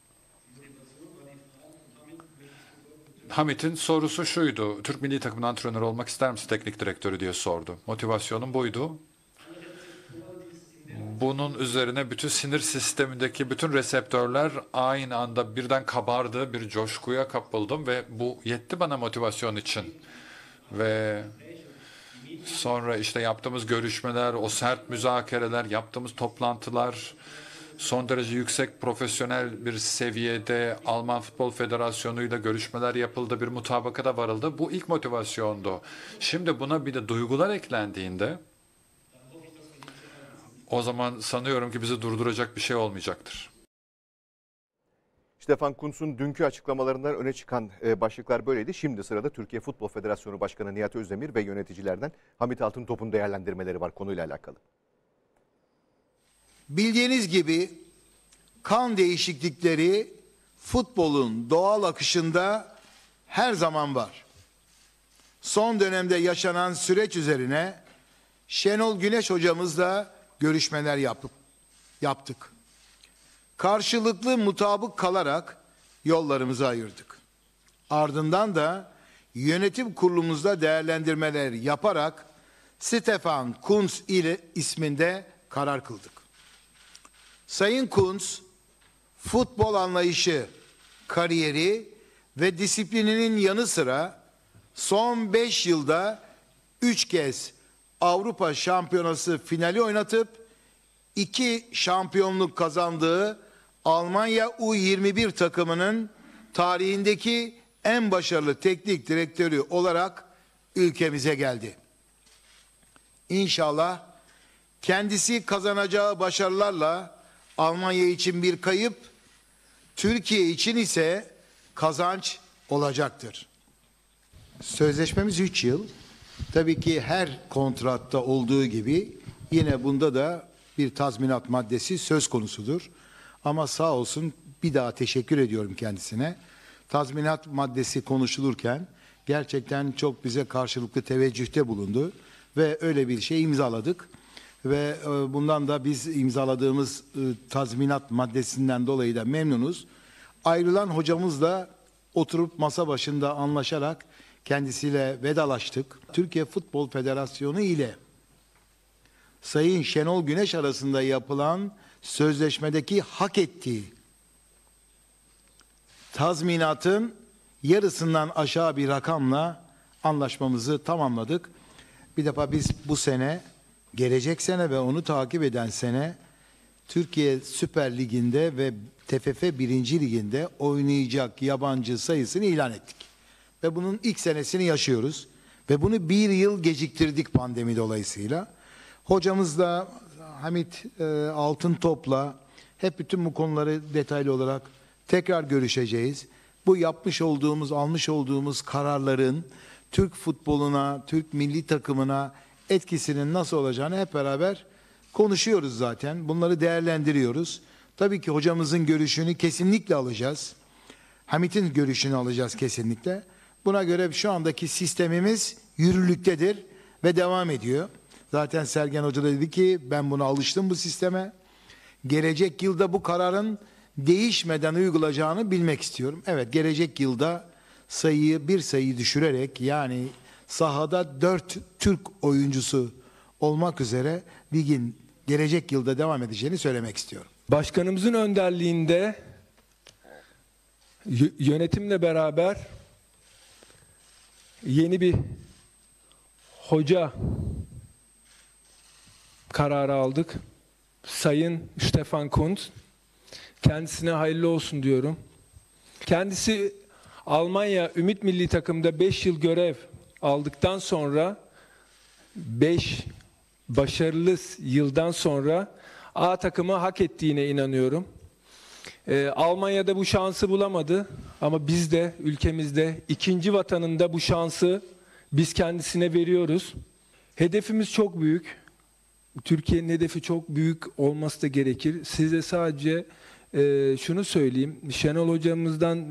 Hamit'in sorusu şuydu. Türk milli takımının antrenörü olmak ister misin teknik direktörü diye sordu. Motivasyonum buydu. Bunun üzerine bütün sinir sistemindeki bütün reseptörler aynı anda birden kabardı. Bir coşkuya kapıldım ve bu yetti bana motivasyon için. Ve sonra işte yaptığımız görüşmeler, o sert müzakereler, yaptığımız toplantılar, son derece yüksek profesyonel bir seviyede Alman Futbol Federasyonu ile görüşmeler yapıldı, bir mutabakata varıldı. Bu ilk motivasyondu. Şimdi buna bir de duygular eklendiğinde o zaman sanıyorum ki bizi durduracak bir şey olmayacaktır. Stefan Kuntz'un dünkü açıklamalarından öne çıkan başlıklar böyleydi. Şimdi sırada Türkiye Futbol Federasyonu Başkanı Nihat Özdemir ve yöneticilerden Hamit Altıntop'un değerlendirmeleri var konuyla alakalı. Bildiğiniz gibi kan değişiklikleri futbolun doğal akışında her zaman var. Son dönemde yaşanan süreç üzerine Şenol Güneş hocamızla görüşmeler yapıp yaptık. Karşılıklı mutabık kalarak yollarımızı ayırdık. Ardından da yönetim kurulumuzda değerlendirmeler yaparak Stefan Kuntz ile isminde karar kıldık. Sayın Kuntz, futbol anlayışı, kariyeri ve disiplininin yanı sıra son beş yılda üç kez Avrupa Şampiyonası finali oynatıp iki şampiyonluk kazandığı Almanya U yirmi bir takımının tarihindeki en başarılı teknik direktörü olarak ülkemize geldi. İnşallah kendisi kazanacağı başarılarla Almanya için bir kayıp, Türkiye için ise kazanç olacaktır. Sözleşmemiz üç yıl. Tabii ki her kontratta olduğu gibi yine bunda da bir tazminat maddesi söz konusudur. Ama sağ olsun bir daha teşekkür ediyorum kendisine. Tazminat maddesi konuşulurken gerçekten çok bize karşılıklı teveccühte bulundu ve öyle bir şey imzaladık. Ve bundan da biz imzaladığımız tazminat maddesinden dolayı da memnunuz. Ayrılan hocamızla oturup masa başında anlaşarak kendisiyle vedalaştık. Türkiye Futbol Federasyonu ile Sayın Şenol Güneş arasında yapılan sözleşmedeki hak ettiği tazminatın yarısından aşağı bir rakamla anlaşmamızı tamamladık. Bir defa biz bu sene, gelecek sene ve onu takip eden sene Türkiye Süper Ligi'nde ve T F F birinci Ligi'nde oynayacak yabancı sayısını ilan ettik. Ve bunun ilk senesini yaşıyoruz. Ve bunu bir yıl geciktirdik pandemi dolayısıyla. Hocamızla Hamit e, Altıntop'la hep bütün bu konuları detaylı olarak tekrar görüşeceğiz. Bu yapmış olduğumuz, almış olduğumuz kararların Türk futboluna, Türk milli takımına etkisinin nasıl olacağını hep beraber konuşuyoruz zaten. Bunları değerlendiriyoruz. Tabii ki hocamızın görüşünü kesinlikle alacağız. Hamit'in görüşünü alacağız kesinlikle. Buna göre şu andaki sistemimiz yürürlüktedir ve devam ediyor. Zaten Sergen Hoca da dedi ki ben buna alıştım bu sisteme. Gelecek yılda bu kararın değişmeden uygulayacağını bilmek istiyorum. Evet, gelecek yılda sayıyı bir sayı düşürerek, yani sahada dört Türk oyuncusu olmak üzere ligin gelecek yılda devam edeceğini söylemek istiyorum. Başkanımızın önderliğinde y- yönetimle beraber yeni bir hoca kararı aldık. Sayın Stefan Kuntz. Kendisine hayırlı olsun diyorum. Kendisi Almanya Ümit Milli Takım'da beş yıl görev aldıktan sonra beş başarılı yıldan sonra A takımı hak ettiğine inanıyorum. Ee, Almanya'da bu şansı bulamadı ama biz de ülkemizde ikinci vatanında bu şansı biz kendisine veriyoruz. Hedefimiz çok büyük. Türkiye'nin hedefi çok büyük olması da gerekir. Size sadece e, şunu söyleyeyim. Şenol hocamızdan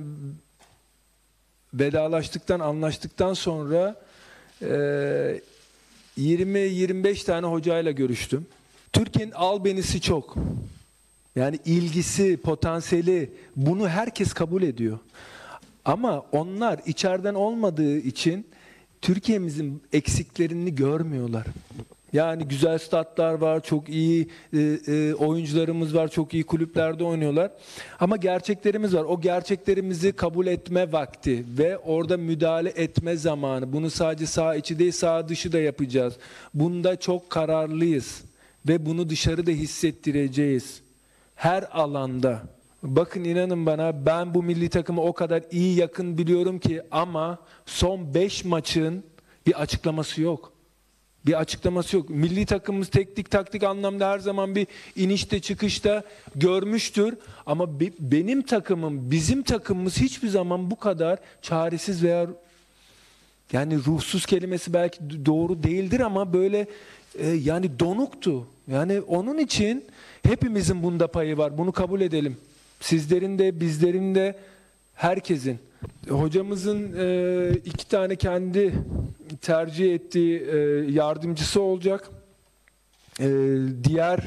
vedalaştıktan, anlaştıktan sonra e, yirmi yirmi beş tane hocayla görüştüm. Türkiye'nin albenisi çok. Yani ilgisi, potansiyeli, bunu herkes kabul ediyor. Ama onlar içeriden olmadığı için Türkiye'mizin eksiklerini görmüyorlar. Yani güzel statlar var, çok iyi e, e, oyuncularımız var, çok iyi kulüplerde oynuyorlar. Ama gerçeklerimiz var. O gerçeklerimizi kabul etme vakti ve orada müdahale etme zamanı. Bunu sadece saha içi değil, saha dışı da yapacağız. Bunda çok kararlıyız ve bunu dışarıda hissettireceğiz. Her alanda. Bakın inanın bana, ben bu milli takımı o kadar iyi yakın biliyorum ki ama son beş maçın bir açıklaması yok. Bir açıklaması yok. Milli takımımız teknik taktik anlamda her zaman bir inişte çıkışta görmüştür. Ama be, benim takımım, bizim takımımız hiçbir zaman bu kadar çaresiz veya yani ruhsuz kelimesi belki doğru değildir ama böyle e, yani donuktu. Yani onun için hepimizin bunda payı var. Bunu kabul edelim. Sizlerin de, bizlerin de, herkesin. Hocamızın e, iki tane kendi tercih ettiği e, yardımcısı olacak. E, diğer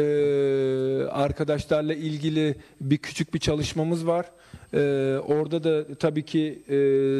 e, arkadaşlarla ilgili bir küçük bir çalışmamız var. E, orada da tabii ki e,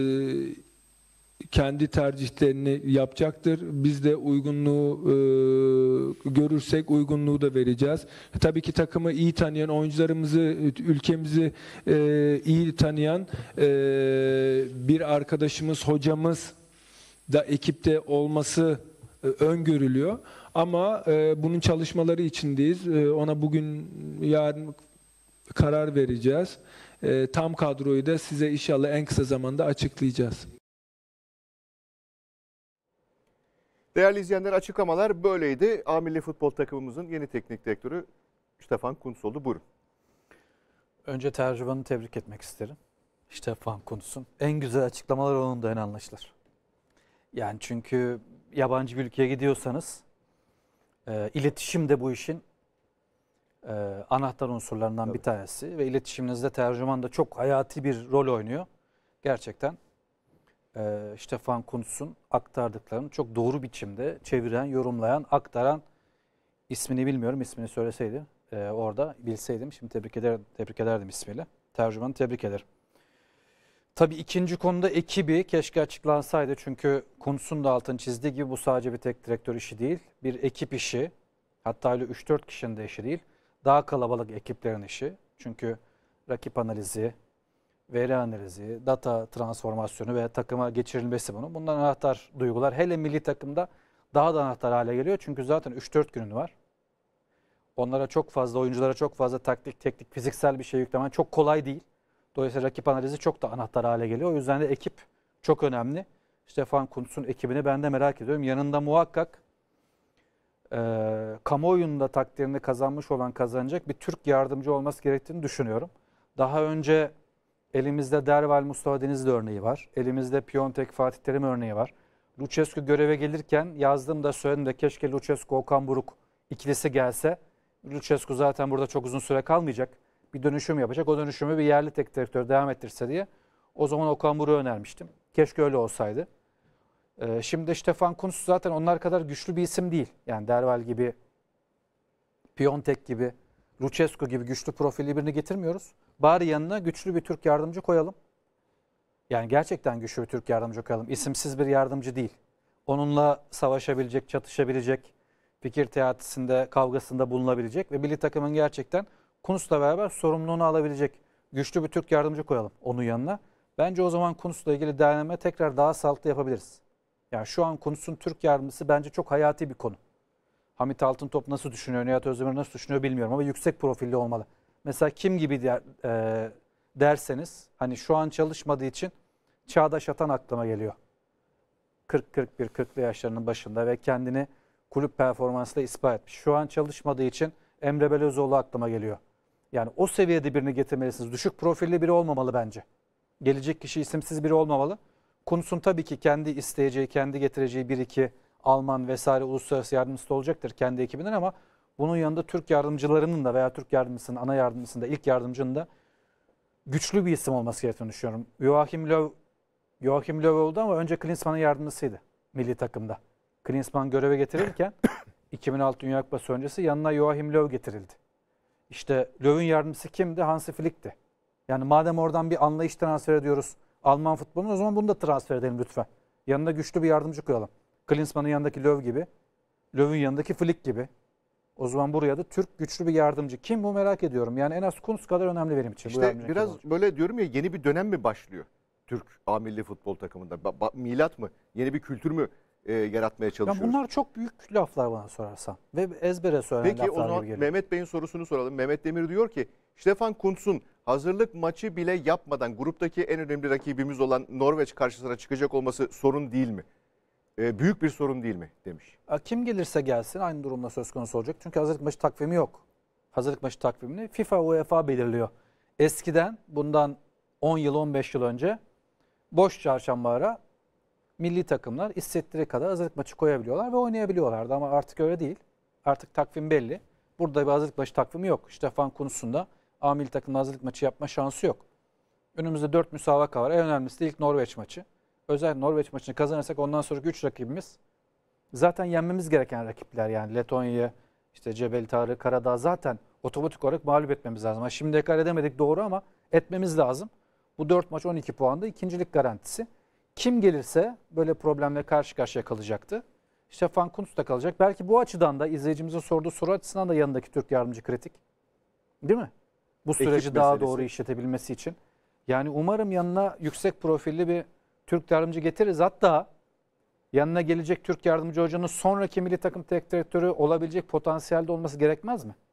kendi tercihlerini yapacaktır. Biz de uygunluğu e, görürsek uygunluğu da vereceğiz. Tabii ki takımı iyi tanıyan, oyuncularımızı, ülkemizi e, iyi tanıyan e, bir arkadaşımız, hocamız da ekipte olması e, öngörülüyor. Ama e, bunun çalışmaları içindeyiz. E, ona bugün, yarın karar vereceğiz. E, tam kadroyu da size inşallah en kısa zamanda açıklayacağız. Değerli izleyenler, açıklamalar böyleydi. A Milli Futbol takımımızın yeni teknik direktörü Stefan Kuntz oldu. Buyurun. Önce tercümanı tebrik etmek isterim. Stefan Kuntz'un. En güzel açıklamalar onun da en anlaşılır. Yani çünkü yabancı bir ülkeye gidiyorsanız e, iletişim de bu işin e, anahtar unsurlarından Tabii. bir tanesi. Ve iletişiminizde tercüman da çok hayati bir rol oynuyor. Gerçekten e, Stefan Kuntz'un aktardıklarını çok doğru biçimde çeviren, yorumlayan, aktaran, ismini bilmiyorum, ismini söyleseydi e, orada bilseydim şimdi tebrik, eder, tebrik ederdim ismiyle. Tercümanı tebrik ederim. Tabii ikinci konuda ekibi keşke açıklansaydı. Çünkü Kuntz'un da altını çizdiği gibi bu sadece bir tek direktör işi değil. Bir ekip işi. Hatta öyle üç dört kişinin de işi değil. Daha kalabalık ekiplerin işi. Çünkü rakip analizi, veri analizi, data transformasyonu ve takıma geçirilmesi bunu. Bundan anahtar duygular. Hele milli takımda daha da anahtar hale geliyor. Çünkü zaten üç dört günün var. Onlara çok fazla, oyunculara çok fazla taktik, teknik, fiziksel bir şey yüklemen çok kolay değil. Dolayısıyla rakip analizi çok da anahtar hale geliyor. O yüzden de ekip çok önemli. Stefan Kuntz'un ekibini ben de merak ediyorum. Yanında muhakkak e, kamuoyunun da takdirini kazanmış olan, kazanacak bir Türk yardımcı olması gerektiğini düşünüyorum. Daha önce elimizde Derval Mustafa Denizli örneği var. Elimizde Piontek Fatih Terim örneği var. Lucescu göreve gelirken yazdığımda söyledim de keşke Lucescu Okan Buruk ikilisi gelse. Lucescu zaten burada çok uzun süre kalmayacak. Bir dönüşüm yapacak. O dönüşümü bir yerli teknik direktör devam ettirse diye o zaman Okan Buruk'u önermiştim. Keşke öyle olsaydı. Ee, şimdi Stefan Kuntz zaten onlar kadar güçlü bir isim değil. Yani Derval gibi, Piontek gibi, Lucescu gibi güçlü profilli birini getirmiyoruz. Bari yanına güçlü bir Türk yardımcı koyalım. Yani gerçekten güçlü bir Türk yardımcı koyalım. İsimsiz bir yardımcı değil. Onunla savaşabilecek, çatışabilecek, fikir teatisinde, kavgasında bulunabilecek ve milli takımın gerçekten Kuntz'la beraber sorumluluğunu alabilecek güçlü bir Türk yardımcı koyalım onun yanına. Bence o zaman Kuntz'la ilgili değerlendirme tekrar daha sağlıklı yapabiliriz. Yani şu an Kuntz'un Türk yardımcısı bence çok hayati bir konu. Hamit Altıntop nasıl düşünüyor, Nihat Özdemir nasıl düşünüyor bilmiyorum ama yüksek profilli olmalı. Mesela kim gibi der, e, derseniz hani şu an çalışmadığı için Çağdaş Atan aklıma geliyor. kırk kırk bir kırklı yaşlarının başında ve kendini kulüp performansıyla ispat etmiş. Şu an çalışmadığı için Emre Belözoğlu aklıma geliyor. Yani o seviyede birini getirmelisiniz. Düşük profilli biri olmamalı bence. Gelecek kişi isimsiz biri olmamalı. Kuntz'un tabii ki kendi isteyeceği, kendi getireceği bir iki Alman vesaire uluslararası yardımcısı da olacaktır kendi ekibinden ama bunun yanında Türk yardımcılarının da veya Türk yardımcısının, ana yardımcısının da, ilk yardımcının da güçlü bir isim olması gerektiğini düşünüyorum. Joachim Löw, Joachim Löw oldu ama önce Klinsmann'ın yardımcısıydı milli takımda. Klinsmann göreve getirilirken iki bin altı Dünya Kupası öncesi yanına Joachim Löw getirildi. İşte Löw'ün yardımcısı kimdi? Hansi Flick'ti. Yani madem oradan bir anlayış transfer ediyoruz Alman futboluna, o zaman bunu da transfer edelim lütfen. Yanına güçlü bir yardımcı koyalım. Klinsmann'ın yanındaki Löw gibi, Löw'ün yanındaki Flick gibi. O zaman buraya da Türk güçlü bir yardımcı. Kim bu merak ediyorum. Yani en az Kuntz kadar önemli benim için. İşte biraz olacak. Böyle diyorum ya, yeni bir dönem mi başlıyor Türk A milli futbol takımında? Ba- ba- milat mı? Yeni bir kültür mü e, yaratmaya çalışıyoruz? Ya bunlar çok büyük laflar bana sorarsan. Ve ezbere söylenen Peki laflar o zaman gibi geliyor. Mehmet Bey'in sorusunu soralım. Mehmet Demir diyor ki Stefan Kuntz'un hazırlık maçı bile yapmadan gruptaki en önemli rakibimiz olan Norveç karşısına çıkacak olması sorun değil mi? Ee, büyük bir sorun değil mi demiş. Kim gelirse gelsin aynı durumda söz konusu olacak. Çünkü hazırlık maçı takvimi yok. Hazırlık maçı takvimini FIFA, UEFA belirliyor. Eskiden bundan on yıl on beş yıl önce boş çarşamba ara milli takımlar hissettiği kadar hazırlık maçı koyabiliyorlar ve oynayabiliyorlardı ama artık öyle değil. Artık takvim belli. Burada bir hazırlık maçı takvimi yok. Stefan Kuntz'un da A milli takımda hazırlık maçı yapma şansı yok. Önümüzde dört müsabaka var. En önemlisi de ilk Norveç maçı. Özellikle Norveç maçını kazanırsak ondan sonraki üç rakibimiz zaten yenmemiz gereken rakipler. Yani Letonya'yı, işte Cebel Tarık, Karadağ zaten otomatik olarak mağlup etmemiz lazım. Şimdiye kadar edemedik doğru ama etmemiz lazım. Bu dört maç on iki puanda ikincilik garantisi. Kim gelirse böyle problemle karşı karşıya kalacaktı. Stefan Kuntz da kalacak. Belki bu açıdan da izleyicimizin sorduğu soru açısından da yanındaki Türk yardımcı kritik. Değil mi? Bu süreci Ekip daha meselesi. doğru işletebilmesi için. Yani umarım yanına yüksek profilli bir Türk yardımcı getiririz. Hatta yanına gelecek Türk yardımcı hocanın sonraki milli takım teknik direktörü olabilecek potansiyelde olması gerekmez mi?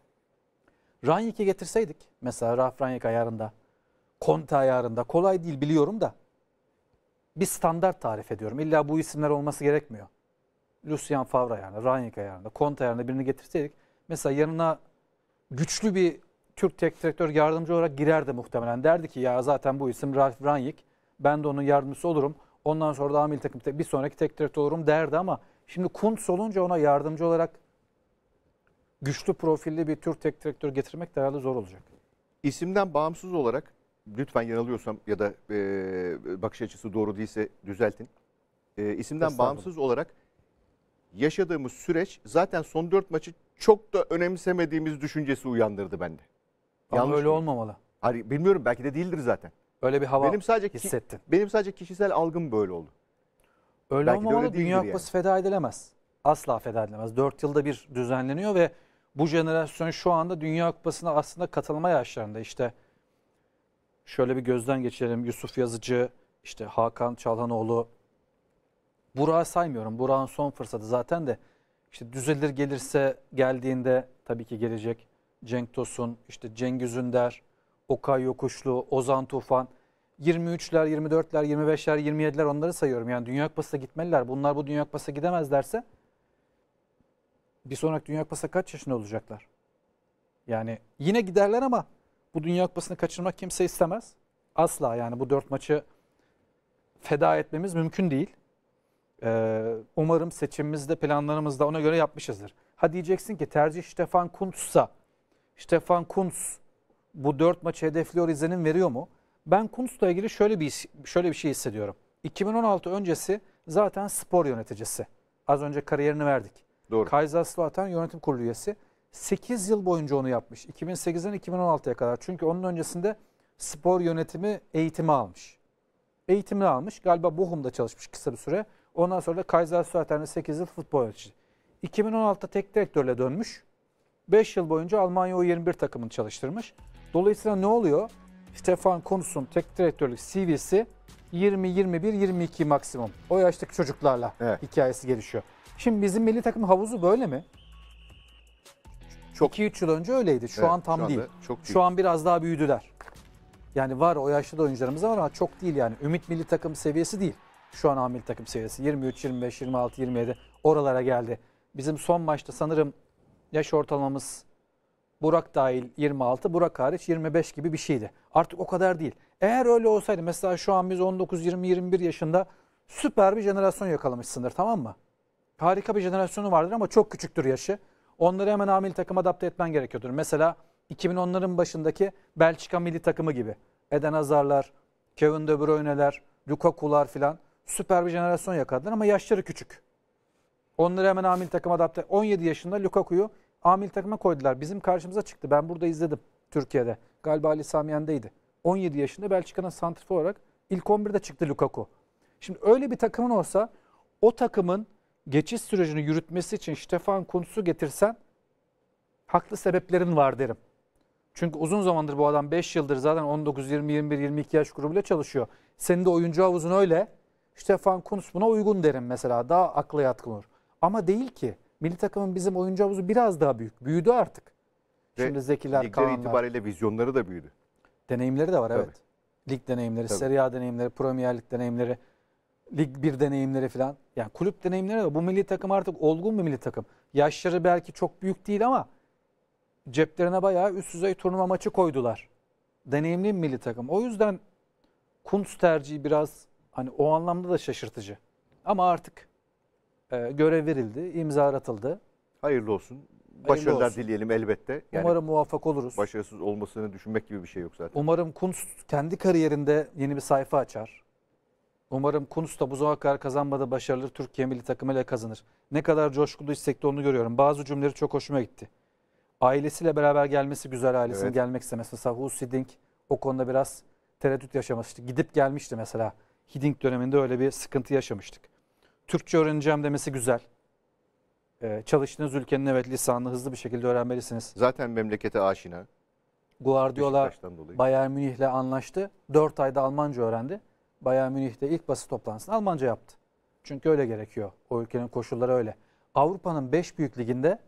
Rangnick'i getirseydik mesela, Ralf Rangnick ayarında, Conte ayarında, kolay değil biliyorum da bir standart tarif ediyorum. İlla bu isimler olması gerekmiyor. Lucien Favre ayarında, Rangnick ayarında, Conte ayarında birini getirseydik mesela yanına güçlü bir Türk teknik direktör yardımcı olarak girerdi muhtemelen. Derdi ki ya zaten bu isim Ralf Rangnick, ben de onun yardımcısı olurum. Ondan sonra da A milli takım bir sonraki teknik direktör olurum derdi ama şimdi Kuntz olunca ona yardımcı olarak güçlü profilli bir Türk teknik direktör getirmek de herhalde zor olacak. İsimden bağımsız olarak, lütfen yanılıyorsam ya da e, bakış açısı doğru değilse düzeltin. E, isimden bağımsız olarak yaşadığımız süreç zaten son dört maçı çok da önemsemediğimiz düşüncesi uyandırdı bende. Ama Yanlış öyle mı? olmamalı. Hayır, bilmiyorum, belki de değildir zaten. Öyle bir hava Benim sadece ki- hissettin. Benim sadece kişisel algım böyle oldu. Öyle Belki de olmamalı. öyle değildir Dünya yani. Kupası feda edilemez. Asla feda edilemez. Dört yılda bir düzenleniyor ve bu jenerasyon şu anda Dünya Kupası'na aslında katılma yaşlarında. İşte şöyle bir gözden geçirelim. Yusuf Yazıcı, işte Hakan Çalhanoğlu. Burak'ı saymıyorum. Burak'ın son fırsatı zaten de. İşte düzelir gelirse geldiğinde tabii ki gelecek. Cenk Tosun, işte Cengiz Ünder, Okay Yokuşlu, Ozan Tufan. yirmi üçler, yirmi dörtler, yirmi beşler, yirmi yediler onları sayıyorum. Yani Dünya Kupası'na gitmeliler. Bunlar bu Dünya Kupası'na gidemezlerse bir sonraki Dünya Kupası'na kaç yaşında olacaklar? Yani yine giderler ama bu Dünya Kupası'nı kaçırmak kimse istemez. Asla, yani bu dört maçı feda etmemiz mümkün değil. Ee, umarım seçimimizde, planlarımızda ona göre yapmışızdır. Ha diyeceksin ki tercih Stefan Kuntz'sa, Stefan Kuntz bu dört maçı hedefliyor izlenim veriyor mu? Ben Kuntz'la ilgili şöyle bir şöyle bir şey hissediyorum. iki bin on altı öncesi zaten spor yöneticisi. Az önce kariyerini verdik. Doğru. Kaiserslautern yönetim kurulu üyesi. sekiz yıl boyunca onu yapmış. iki bin sekizden iki bin on altıya kadar. Çünkü onun öncesinde spor yönetimi eğitimi almış. Eğitimini almış. Galiba Bochum'da çalışmış kısa bir süre. Ondan sonra da Kaiserslautern'de sekiz yıl futbol yönetici. iki bin on altıda teknik direktörle dönmüş. beş yıl boyunca Almanya U yirmi bir takımını çalıştırmış. Dolayısıyla ne oluyor? Stefan Kuntz'un teknik direktörlük C V'si yirmi, yirmi bir, yirmi iki maksimum. O yaştaki çocuklarla Evet. hikayesi gelişiyor. Şimdi bizim milli takım havuzu böyle mi? Çok- iki üç yıl önce öyleydi. Şu Evet, an tam şu anda değil. çok değil. Şu an biraz daha büyüdüler. Yani var, o yaşlı da oyuncularımız var ama çok değil yani. Ümit milli takım seviyesi değil. Şu an A milli takım seviyesi. yirmi üç, yirmi beş, yirmi altı, yirmi yedi oralara geldi. Bizim son maçta sanırım yaş ortalamamız Burak dahil yirmi altı, Burak hariç yirmi beş gibi bir şeydi. Artık o kadar değil. Eğer öyle olsaydı mesela şu an biz on dokuz, yirmi, yirmi bir yaşında süper bir jenerasyon yakalamışsındır, tamam mı? Harika bir jenerasyonu vardır ama çok küçüktür yaşı. Onları hemen A milli takıma adapte etmen gerekiyordur. Mesela iki bin onların başındaki Belçika milli takımı gibi. Eden Hazard'lar, Kevin De Bruyne'ler, Lukaku'lar filan süper bir jenerasyon yakaladılar ama yaşları küçük. Onları hemen A milli takıma adapte. on yedi yaşında Lukaku'yu A milli takıma koydular. Bizim karşımıza çıktı. Ben burada izledim Türkiye'de. Galiba Ali Sami Yen'deydi. on yedi yaşında Belçika'nın santrifor olarak ilk on birde çıktı Lukaku. Şimdi öyle bir takımın olsa o takımın geçiş sürecini yürütmesi için Stefan Kuntz'u getirsen haklı sebeplerin var derim. Çünkü uzun zamandır bu adam beş yıldır zaten on dokuz, yirmi, yirmi bir, yirmi iki yaş grubuyla çalışıyor. Senin de oyuncu havuzun öyle. Stefan Kuntz buna uygun derim mesela. Daha akla yatkın olur. Ama değil ki. Milli takımın bizim oyuncu havuzu biraz daha büyük. Büyüdü artık. Ve Şimdi Zekiler, ligleri Kaanlar. itibariyle vizyonları da büyüdü. Deneyimleri de var, Tabii. evet. Lig deneyimleri, Tabii. Serie A deneyimleri, Premier Lig deneyimleri, Lig bir deneyimleri falan. Yani kulüp deneyimleri de. Bu milli takım artık olgun bir milli takım. Yaşları belki çok büyük değil ama ceplerine bayağı üst düzey turnuva maçı koydular. Deneyimli bir milli takım. O yüzden Kuntz tercihi biraz hani o anlamda da şaşırtıcı. Ama artık e, görev verildi, imza atıldı. Hayırlı olsun. Başarılar olsun. dileyelim elbette. Yani Umarım muvaffak oluruz. başarısız olmasını düşünmek gibi bir şey yok zaten. Umarım Kuntz kendi kariyerinde yeni bir sayfa açar. Umarım Kuntz da bu zamana kadar kazanmadığı başarıları Türkiye milli takımıyla kazanır. Ne kadar coşkulu istekli onu görüyorum. Bazı cümleleri çok hoşuma gitti. Ailesiyle beraber gelmesi güzel, ailesinin Evet. gelmek istemesi. Mesela Hus Hiddink o konuda biraz tereddüt yaşamıştı. Gidip gelmişti mesela. Hiddink döneminde öyle bir sıkıntı yaşamıştık. Türkçe öğreneceğim demesi güzel. Ee, çalıştığınız ülkenin evet lisanını hızlı bir şekilde öğrenmelisiniz. Zaten memlekete aşina. Guardiola Beşiktaş'tan dolayı. Bayern Münih'le anlaştı. dört ayda Almanca öğrendi. Bayern Münih'te ilk basın toplantısını Almanca yaptı. Çünkü öyle gerekiyor. O ülkenin koşulları öyle. Avrupa'nın beş büyük liginde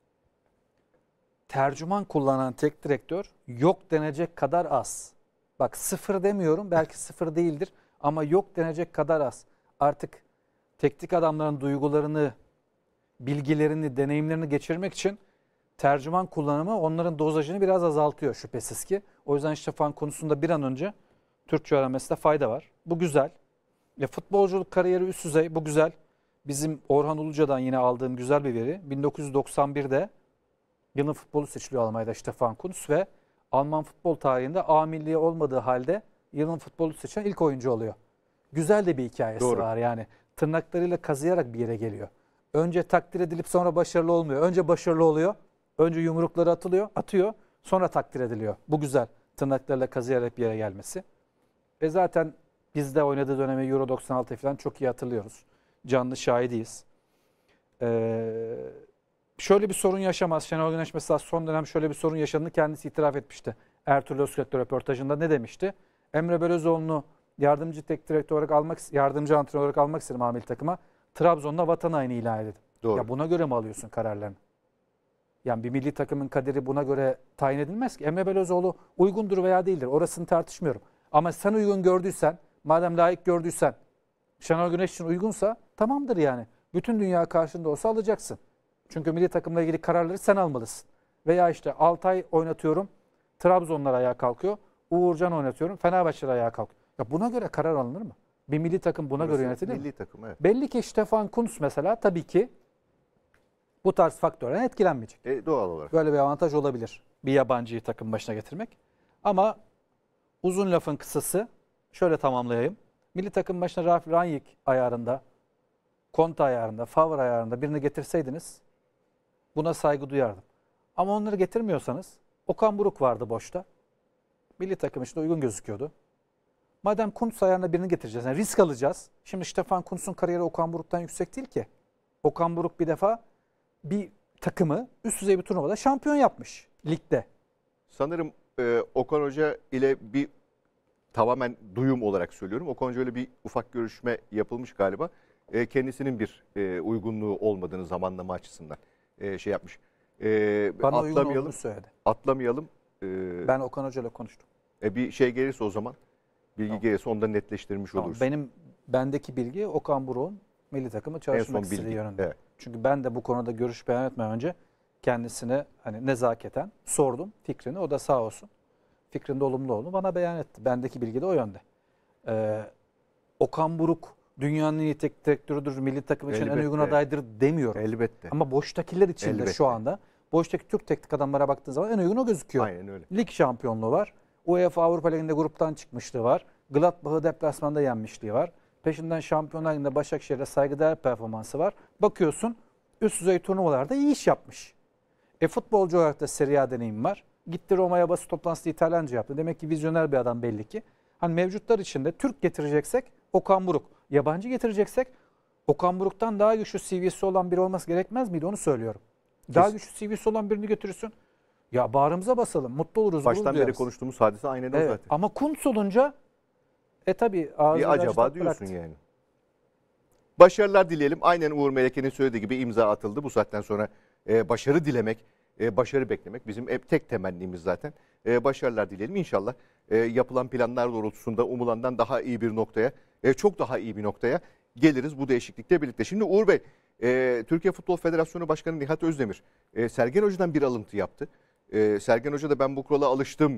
tercüman kullanan tek direktör yok denecek kadar az. Bak sıfır demiyorum, belki sıfır değildir ama yok denecek kadar az. Artık teknik adamların duygularını, bilgilerini, deneyimlerini geçirmek için tercüman kullanımı onların dozajını biraz azaltıyor şüphesiz ki. O yüzden Stefan konusunda bir an önce Türkçe öğrenmesinde fayda var. Bu güzel. Ya futbolculuk kariyeri üst düzey, bu güzel. Bizim Orhan Uluca'dan yine aldığım güzel bir veri. bin dokuz yüz doksan birde yılın futbolu seçiliyor Almanya'da Stefan Kuntz ve Alman futbol tarihinde A milli olmadığı halde yılın futbolu seçilen ilk oyuncu oluyor. Güzel de bir hikayesi Doğru. var yani. Tırnaklarıyla kazıyarak bir yere geliyor. Önce takdir edilip sonra başarılı olmuyor. Önce başarılı oluyor. Önce yumrukları atılıyor, atıyor. Sonra takdir ediliyor. Bu güzel. Tırnaklarıyla kazıyarak bir yere gelmesi. Ve zaten biz de oynadığı dönemi Euro doksan altı falan çok iyi hatırlıyoruz. Canlı şahidiyiz. Ee, şöyle bir sorun yaşamaz. Şenol Güneş mesela son dönem şöyle bir sorun yaşadığını kendisi itiraf etmişti. Ertuğrul Özkök'te röportajında ne demişti? Emre Belözoğlu'nu yardımcı teknik direktör olarak almak, yardımcı antrenör olarak almak istedim A milli takıma. Trabzon'da vatan haini ilan edildim. Doğru. Ya buna göre mi alıyorsun kararlarını? Yani bir milli takımın kaderi buna göre tayin edilmez ki. Emre Belözoğlu uygundur veya değildir. Orasını tartışmıyorum. Ama sen uygun gördüysen, madem layık gördüysen, Şenol Güneş için uygunsa tamamdır yani. Bütün dünya karşında olsa alacaksın. Çünkü milli takımla ilgili kararları sen almalısın. Veya işte Altay oynatıyorum, Trabzonlar ayağa kalkıyor. Uğurcan oynatıyorum, Fenerbahçe'ler ayağa kalkıyor. Ya buna göre karar alınır mı? Bir milli takım buna Burası göre yönetilir mi? milli takım, evet. Belli ki Stefan Kuntz mesela tabii ki bu tarz faktörlerden etkilenmeyecek. E, doğal olarak. Böyle bir avantaj olabilir. Bir yabancıyı takım başına getirmek. Ama uzun lafın kısası şöyle tamamlayayım. Milli takım başına Ralf Rangnick ayarında, Conte ayarında, Favre ayarında birini getirseydiniz buna saygı duyardım. Ama onları getirmiyorsanız Okan Buruk vardı boşta. Milli takım için uygun gözüküyordu. Madem Kuntz ayarına birini getireceğiz, yani risk alacağız. Şimdi Stefan Kuntz'un kariyeri Okan Buruk'tan yüksek değil ki. Okan Buruk bir defa bir takımı üst düzey bir turnuvada şampiyon yapmış ligde. Sanırım e, Okan Hoca ile bir tamamen duyum olarak söylüyorum. Okan Hoca ile bir ufak görüşme yapılmış galiba. E, kendisinin bir e, uygunluğu olmadığını zamanlama açısından e, şey yapmış. E, Bana uygun atlamayalım. olduğunu söyledi. Atlamayalım. E, Ben Okan Hoca ile konuştum. e, bir şey gelirse o zaman bilgi Tamam. gelirse ondan netleştirmiş Tamam, oluruz. benim bendeki bilgi Okan Buruk'un milli takımı çalışmak bilgi, istediği yönünde. evet. Çünkü ben de bu konuda görüş beyan etmeden önce kendisine hani nezaketen sordum fikrini. O da sağ olsun fikrinde olumlu oldu. Bana beyan etti. Bendeki bilgi de o yönde. Ee, Okan Buruk dünyanın en iyi teknik direktörüdür, milli takım için en Elbette. uygun adaydır demiyorum. Elbette. Ama boştakiler içinde Elbette. şu anda boştaki Türk teknik adamlara baktığın zaman en uygun o gözüküyor. Aynen öyle. Lig şampiyonluğu var. UEFA Avrupa Ligi'nde gruptan çıkmışlığı var. Gladbach'ı deplasmanda yenmişliği var. Peşinden Şampiyonlar Ligi'nde Başakşehir'e saygıdeğer performansı var. Bakıyorsun üst düzey turnuvalarda iyi iş yapmış. E futbolcu olarak da Serie A deneyimi var. Gitti Roma'ya basın toplantısını İtalyanca yaptı. Demek ki vizyoner bir adam belli ki. Hani mevcutlar içinde Türk getireceksek Okan Buruk. Yabancı getireceksek Okan Buruk'tan daha güçlü C V'si olan biri olması gerekmez miydi? Onu söylüyorum. Daha Kesin. güçlü C V'si olan birini götürürsün. Ya bağrımıza basalım. Mutlu oluruz. gurur Baştan beri duyarız. konuştuğumuz hadise aynen o Evet. zaten. Ama Kuntz olunca e tabi Bir acaba diyorsun yani. Başarılar dileyelim. Aynen Uğur Meleke'nin söylediği gibi imza atıldı. Bu saatten sonra e, başarı dilemek, e, başarı beklemek bizim hep tek temennimiz zaten. E, başarılar dileyelim. İnşallah e, yapılan planlar doğrultusunda umulandan daha iyi bir noktaya, e, çok daha iyi bir noktaya geliriz bu değişiklikle birlikte. Şimdi Uğur Bey, e, Türkiye Futbol Federasyonu Başkanı Nihat Özdemir e, Sergen Hoca'dan bir alıntı yaptı. E, Sergen Hoca da ben bu kurala alıştım.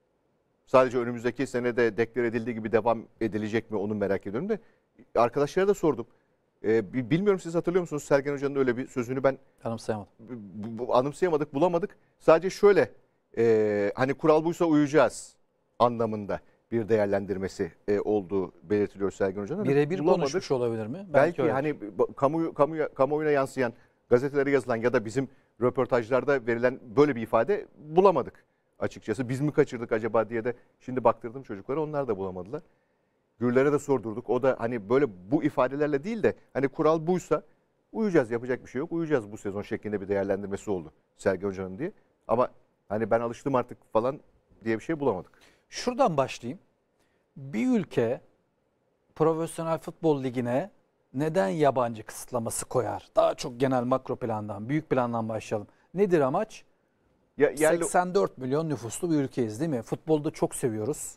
Sadece önümüzdeki senede deklar edildiği gibi devam edilecek mi onu merak ediyorum da arkadaşlara da sordum. Ee, bilmiyorum siz hatırlıyor musunuz Sergen Hoca'nın öyle bir sözünü ben Anımsayamadım. bu, bu, anımsayamadık, bulamadık. Sadece şöyle e, hani kural buysa uyacağız anlamında bir değerlendirmesi e, olduğu belirtiliyor Sergen Hoca'nın. Birebir Bulamadık. konuşmuş olabilir mi? Belki, öyle. hani kamuoyu, kamuoyu, kamuoyuna yansıyan, gazetelere yazılan ya da bizim röportajlarda verilen böyle bir ifade bulamadık açıkçası. Biz mi kaçırdık acaba diye de şimdi baktırdım çocuklara, onlar da bulamadılar. Gürler'e de sordurduk. O da hani böyle bu ifadelerle değil de hani kural buysa uyacağız, yapacak bir şey yok. Uyacağız bu sezon şeklinde bir değerlendirmesi oldu Sergen Hoca'nın diye. Ama hani ben alıştım artık falan diye bir şey bulamadık. Şuradan başlayayım. Bir ülke profesyonel futbol ligine neden yabancı kısıtlaması koyar? Daha çok genel makro plandan, büyük plandan başlayalım. Nedir amaç? Ya, yerli, seksen dört milyon nüfuslu bir ülkeyiz değil mi? Futbolda çok seviyoruz.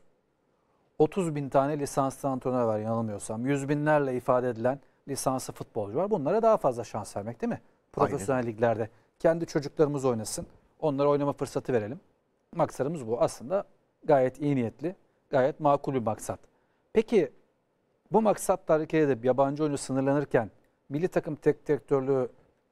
otuz bin tane lisanslı antrenör var yanılmıyorsam. Yüz binlerle ifade edilen lisanslı futbolcu var. Bunlara daha fazla şans vermek değil mi? Profesyonel liglerde. Kendi çocuklarımız oynasın. Onlara oynama fırsatı verelim. Maksadımız bu. Aslında gayet iyi niyetli, gayet makul bir maksat. Peki bu maksatla hareket edip yabancı oyuncu sınırlanırken milli takım teknik direktörlüğü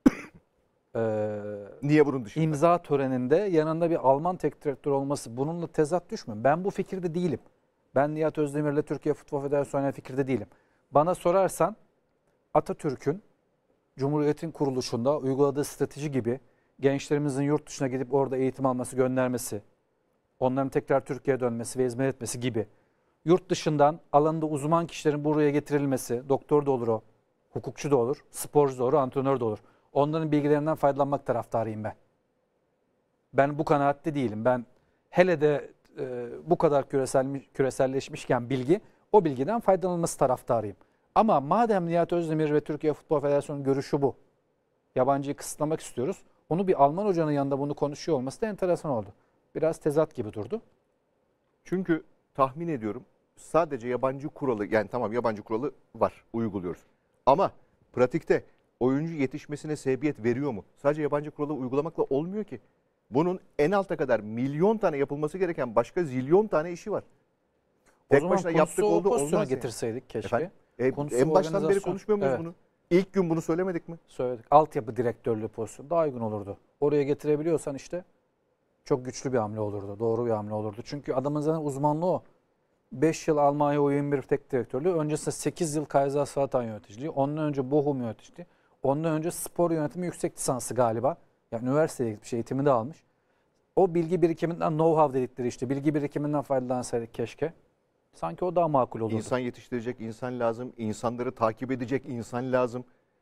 e, niye bunun dışında? imza töreninde yanında bir Alman teknik direktör olması bununla tezat düşmüyor. Ben bu fikirde değilim. Ben Nihat Özdemir'le Türkiye Futbol Federasyonu'na fikirde değilim. Bana sorarsan Atatürk'ün Cumhuriyet'in kuruluşunda uyguladığı strateji gibi gençlerimizin yurt dışına gidip orada eğitim alması, göndermesi, onların tekrar Türkiye'ye dönmesi ve hizmet etmesi gibi yurt dışından alanında uzman kişilerin buraya getirilmesi, doktor da olur o, hukukçu da olur, sporcu da olur, antrenör de olur. Onların bilgilerinden faydalanmak taraftarıyım ben. Ben bu kanaatte değilim. Ben hele de e, bu kadar küresel, küreselleşmişken bilgi, o bilgiden faydalanılması taraftarıyım. Ama madem Nihat Özdemir ve Türkiye Futbol Federasyonu'nun görüşü bu, yabancıyı kısıtlamak istiyoruz, onu bir Alman hocanın yanında bunu konuşuyor olması da enteresan oldu. Biraz tezat gibi durdu. Çünkü tahmin ediyorum sadece yabancı kuralı, yani tamam yabancı kuralı var, uyguluyoruz. Ama pratikte oyuncu yetişmesine sebebiyet veriyor mu? Sadece yabancı kuralı uygulamakla olmuyor ki. Bunun en alta kadar milyon tane yapılması gereken başka zilyon tane işi var. O Tek zaman başına yaptık Kuntz'u o oldu pozisyona olmaz. Yani. getirseydik keşke. Efendim? E, Kuntz'u en baştan beri organizasyon- konuşmuyor muyuz Evet. bunu? İlk gün bunu söylemedik mi? Söyledik. Altyapı direktörlüğü pozisyonu daha uygun olurdu. Oraya getirebiliyorsan işte çok güçlü bir hamle olurdu. Doğru bir hamle olurdu. Çünkü adamın zaten uzmanlığı o. beş yıl Almanya U yirmi bir teknik direktörlüğü. Öncesinde sekiz yıl Kaiserslautern yöneticiliği. Ondan önce Bochum yöneticiliği. Ondan önce spor yönetimi yüksek lisansı galiba. Yani üniversiteye gitmiş, eğitimi de almış. O bilgi birikiminden know-how dedikleri işte. Bilgi birikiminden faydalansaydık keşke. Sanki o daha makul olurdu. İnsan yetiştirecek insan lazım. İnsanları takip edecek insan lazım.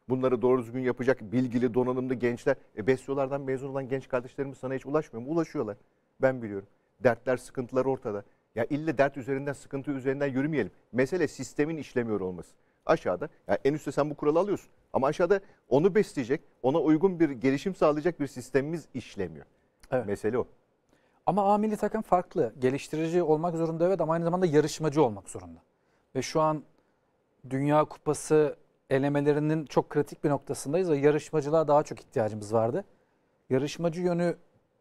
bunları doğru düzgün yapacak bilgili, donanımlı gençler. E Besyolardan mezun olan genç kardeşlerimiz sana hiç ulaşmıyor mu? Ulaşıyorlar. Ben biliyorum. Dertler, sıkıntılar ortada. Ya ille dert üzerinden, sıkıntı üzerinden yürümeyelim. Mesele sistemin işlemiyor olması. Aşağıda, yani en üstte sen bu kuralı alıyorsun. Ama aşağıda onu besleyecek, ona uygun bir gelişim sağlayacak bir sistemimiz işlemiyor. Evet. Mesele o. Ama A milli takım farklı. Geliştirici olmak zorunda evet ama aynı zamanda yarışmacı olmak zorunda. Ve şu an Dünya Kupası elemelerinin çok kritik bir noktasındayız ve yarışmacılığa daha çok ihtiyacımız vardı. Yarışmacı yönü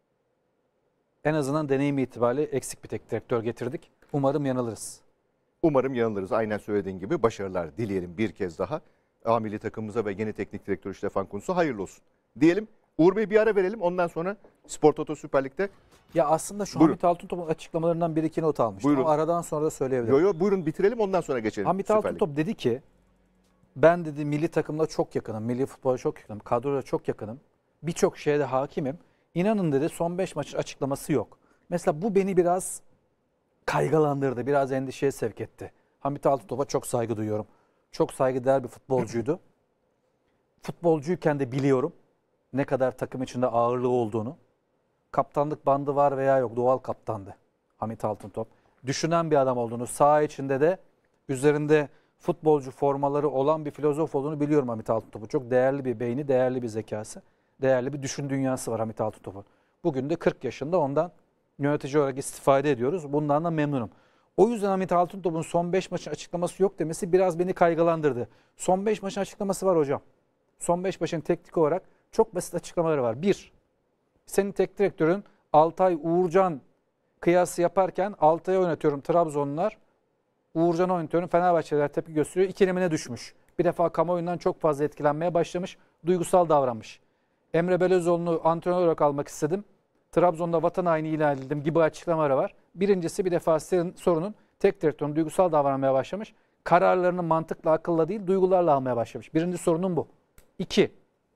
en azından deneyim itibariyle eksik bir tek direktör getirdik. Umarım yanılırız. Umarım yanılırız. Aynen söylediğin gibi başarılar dileyelim bir kez daha. A milli takımımıza ve yeni teknik direktörü Stefan Kuntz'a hayırlı olsun. Diyelim. Uğur Bey bir ara verelim. Ondan sonra Spor Toto Süper Lig'de. Ya aslında şu Buyurun. Hamit Altıntop'un açıklamalarından bir iki not almıştım. Buyurun. Ama aradan sonra da söyleyebilirim. Yo yo buyurun bitirelim ondan sonra geçelim. Hamit Süper Lig. Altıntop dedi ki ben dedi milli takımla çok yakınım. Milli futbola çok yakınım. Kadroya çok yakınım. Birçok şeye de hakimim. İnanın dedi son beş maçın açıklaması yok. Mesela bu beni biraz kaygılandırdı. Biraz endişeye sevk etti. Hamit Altıntop'a çok saygı duyuyorum. Çok saygıdeğer bir futbolcuydu. Futbolcuyken de biliyorum ne kadar takım içinde ağırlığı olduğunu. Kaptanlık bandı var veya yok doğal kaptandı Hamit Altıntop. Düşünen bir adam olduğunu, saha içinde de üzerinde futbolcu formaları olan bir filozof olduğunu biliyorum Hamit Altıntop'un. Çok değerli bir beyni, değerli bir zekası, değerli bir düşün dünyası var Hamit Altıntop'un. Bugün de kırk yaşında ondan yönetici olarak istifade ediyoruz. Bundan da memnunum. O yüzden Hamit Altıntop'un son beş maçın açıklaması yok demesi biraz beni kaygılandırdı. Son beş maçın açıklaması var hocam. Son beş maçın teknik olarak çok basit açıklamaları var. Bir, senin teknik direktörün Altay Uğurcan kıyası yaparken Altay'ı oynatıyorum Trabzonlular. Uğurcan'ı oynatıyorum Fenerbahçeliler tepki gösteriyor. İkilemine düşmüş. Bir defa kamuoyundan çok fazla etkilenmeye başlamış. Duygusal davranmış. Emre Belözoğlu'nu antrenör olarak almak istedim. Trabzon'da vatan haini ilan edildim gibi açıklamaları var. Birincisi bir defa senin sorunun tek direktörün duygusal davranmaya başlamış. Kararlarını mantıkla, akılla değil duygularla almaya başlamış. Birinci sorunun bu. İki,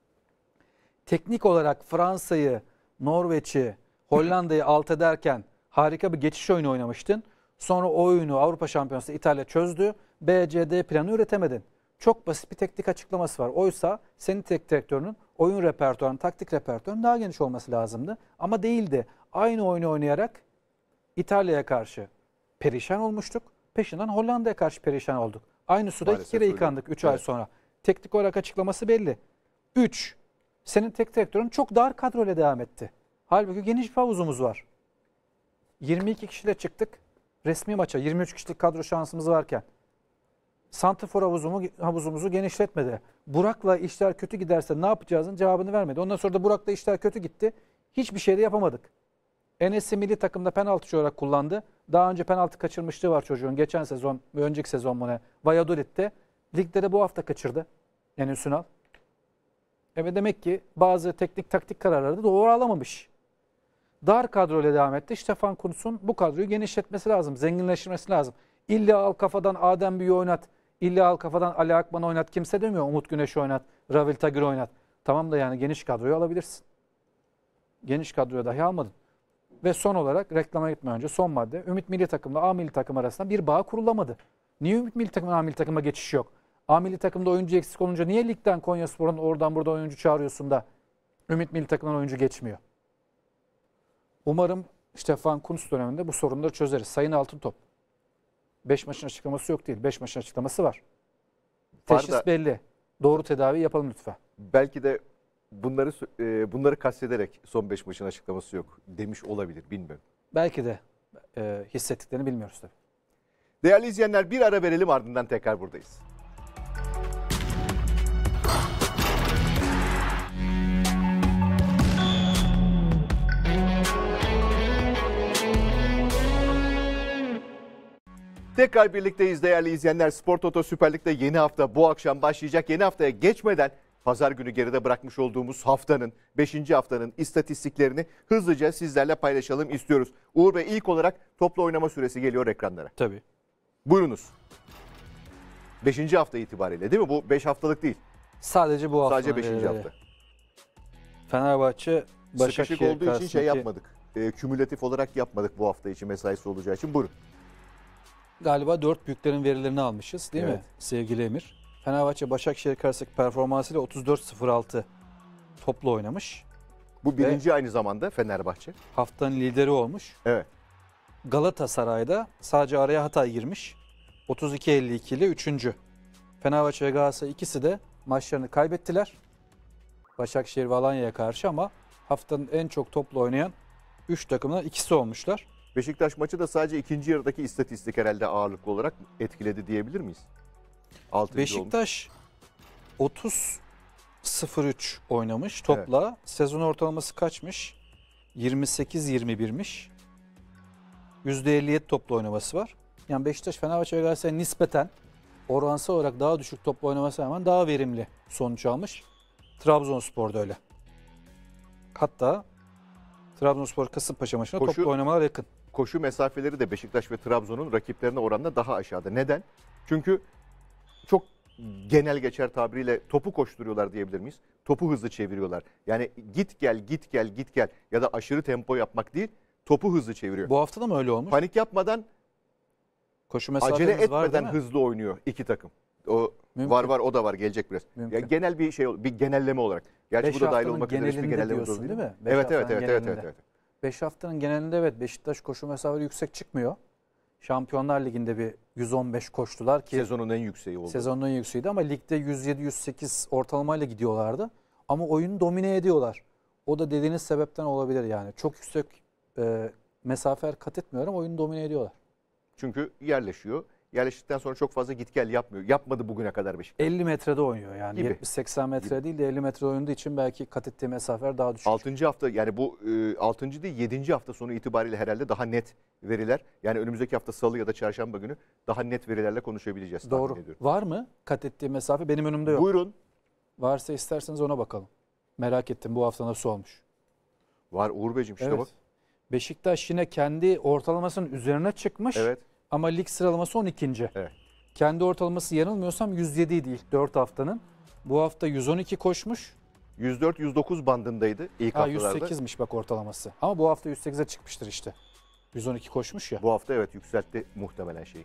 teknik olarak Fransa'yı, Norveç'i, Hollanda'yı alt ederken harika bir geçiş oyunu oynamıştın. Sonra o oyunu Avrupa Şampiyonası İtalya çözdü. B C D planı üretemedin. Çok basit bir teknik açıklaması var. Oysa senin teknik direktörünün oyun repertuarının, taktik repertuarının daha geniş olması lazımdı. Ama değildi. Aynı oyunu oynayarak İtalya'ya karşı perişan olmuştuk. Peşinden Hollanda'ya karşı perişan olduk. Aynı suda Maalesef iki kere öyle. yıkandık üç Evet. ay sonra. Teknik olarak açıklaması belli. üç. Senin teknik direktörün çok dar kadroyla devam etti. Halbuki geniş bir havuzumuz var. yirmi iki kişiyle çıktık resmi maça. yirmi üç kişilik kadro şansımız varken. Santrafor havuzumu, havuzumuzu genişletmedi. Burak'la işler kötü giderse ne yapacağızın cevabını vermedi. Ondan sonra da Burak'la işler kötü gitti. Hiçbir şey de yapamadık. Enes'i milli takımda penaltıcı olarak kullandı. Daha önce penaltı kaçırmışlığı var çocuğun. Geçen sezon ve önceki sezon mu ne? Valladolid'de. Ligde de bu hafta kaçırdı. Enes Ünal. Evet demek ki bazı teknik taktik kararları da doğru alamamış. Dar kadroyla devam etti. Stefan Kuntz'un bu kadroyu genişletmesi lazım. Zenginleştirmesi lazım. İlla al kafadan Adem Büyü oynat. İlla al kafadan Ali Akman oynat. Kimse demiyor. Umut Güneş oynat. Ravil Tagir oynat. Tamam da yani geniş kadroyu alabilirsin. Geniş kadroyu dahi almadın. Ve son olarak reklama gitmeden önce son madde. Ümit Milli Takım'la A Milli Takım arasında bir bağ kurulamadı. Niye Ümit Milli Takım'la A Milli Takım'a geçiş yok? A Milli Takım'da oyuncu eksik olunca niye ligden Konyaspor'un oradan buradan oyuncu çağırıyorsun da Ümit Milli Takım'dan oyuncu geçmiyor? Umarım Stefan Kuntz döneminde bu sorunları çözeriz. Sayın Altıntop. beş maçın açıklaması yok değil. beş maçın açıklaması var. Var Teşhis da- belli. Doğru tedavi yapalım lütfen. Belki de bunları e, bunları kastederek son beş maçın açıklaması yok demiş olabilir bilmiyorum. Belki de e, hissettiklerini bilmiyoruz tabii. Değerli izleyenler bir ara verelim ardından tekrar buradayız. Tekrar birlikteyiz değerli izleyenler. Spor Toto Süper Lig'de yeni hafta bu akşam başlayacak. Yeni haftaya geçmeden pazar günü geride bırakmış olduğumuz haftanın, beşinci haftanın istatistiklerini hızlıca sizlerle paylaşalım istiyoruz. Uğur Bey ilk olarak toplu oynama süresi geliyor ekranlara. Tabii. Buyurunuz. beşinci hafta itibariyle değil mi? Bu beş haftalık değil. Sadece bu hafta. Sadece beşinci hafta. Fenerbahçe Sıkışık Başakşehir olduğu için şey karşısındaki- yapmadık. E, kümülatif olarak yapmadık bu hafta için mesaisi olacağı için. Buyurun. Galiba dört büyüklerin verilerini almışız değil mi Evet. sevgili Emir? Fenerbahçe Başakşehir karşısındaki performansıyla otuz dört sıfır altı topla oynamış. Bu birinci aynı zamanda Fenerbahçe. Haftanın lideri olmuş. Evet. Galatasaray'da sadece araya Hatay girmiş. otuz iki elli iki ile üçüncü. Fenerbahçe ve Galatasaray ikisi de maçlarını kaybettiler. Başakşehir ve Alanya'ya karşı ama haftanın en çok topla oynayan üç takımdan ikisi olmuşlar. Beşiktaş maçı da sadece ikinci yarıdaki istatistik herhalde ağırlıklı olarak etkiledi diyebilir miyiz? Altıncı Beşiktaş otuz sıfır üç oynamış topla. Evet. Sezon ortalaması kaçmış? yirmi sekiz yirmi birmiş. yüzde elli yedi topla oynaması var. Yani Beşiktaş, Fenerbahçe ve Galatasaray nispeten oransal olarak daha düşük topla oynamasına rağmen daha verimli sonuç almış. Trabzonspor da öyle. Hatta Trabzonspor Kasımpaşa maçına Koşu, topla oynamalar yakın. Koşu mesafeleri de Beşiktaş ve Trabzon'un rakiplerine oranla daha aşağıda. Neden? Çünkü çok genel geçer tabiriyle topu koşturuyorlar diyebilir miyiz? Topu hızlı çeviriyorlar. Yani git gel git gel git gel ya da aşırı tempo yapmak değil, topu hızlı çeviriyor. Bu hafta da mı öyle olmuş? Panik yapmadan, koşu acele etmeden hızlı oynuyor iki takım. O Mümkün. var var o da var, gelecek biraz. Ya genel bir şey, bir genelleme olarak. Gerçi Beş bu da dahil olmak üzere bir genelleme diyorsun değil, değil mi? Evet evet evet, evet evet evet. beş haftanın genelinde evet Beşiktaş koşu mesafeleri yüksek çıkmıyor. Şampiyonlar Ligi'nde bir yüz on beş koştular ki sezonun en yükseği oldu. Sezonun en yükseğiydi ama ligde yüz yedi yüz sekiz ortalamayla gidiyorlardı. Ama oyunu domine ediyorlar. O da dediğiniz sebepten olabilir yani. Çok yüksek e, mesafeler kat etmiyorum, oyunu domine ediyorlar. Çünkü yerleşiyor. Yerleştikten sonra çok fazla git gel yapmıyor. Yapmadı bugüne kadar Beşiktaş. elli metrede oynuyor yani. yetmiş seksen metre gibi değil de elli metrede oynadığı için belki kat ettiği mesafeler daha düşük. altıncı hafta yani bu e, altıncı değil yedinci hafta sonu itibariyle herhalde daha net veriler. Yani önümüzdeki hafta salı ya da çarşamba günü daha net verilerle konuşabileceğiz. Doğru. Var mı kat ettiği mesafe? Benim önümde yok. Buyurun. Varsa isterseniz ona bakalım. Merak ettim bu hafta nasıl olmuş. Var Uğur Beyciğim işte evet. Bak. Beşiktaş yine kendi ortalamasının üzerine çıkmış. Evet. Ama lig sıralaması on ikinci Evet. Kendi ortalaması yanılmıyorsam yüz yedi idi ilk dört haftanın. Bu hafta yüz on iki koşmuş. yüz dört yüz dokuz bandındaydı ilk ha, haftalarda. yüz sekizmiş bak ortalaması. Ama bu hafta yüz sekize çıkmıştır işte. yüz on iki koşmuş ya. Bu hafta evet yükseltti muhtemelen şeyi.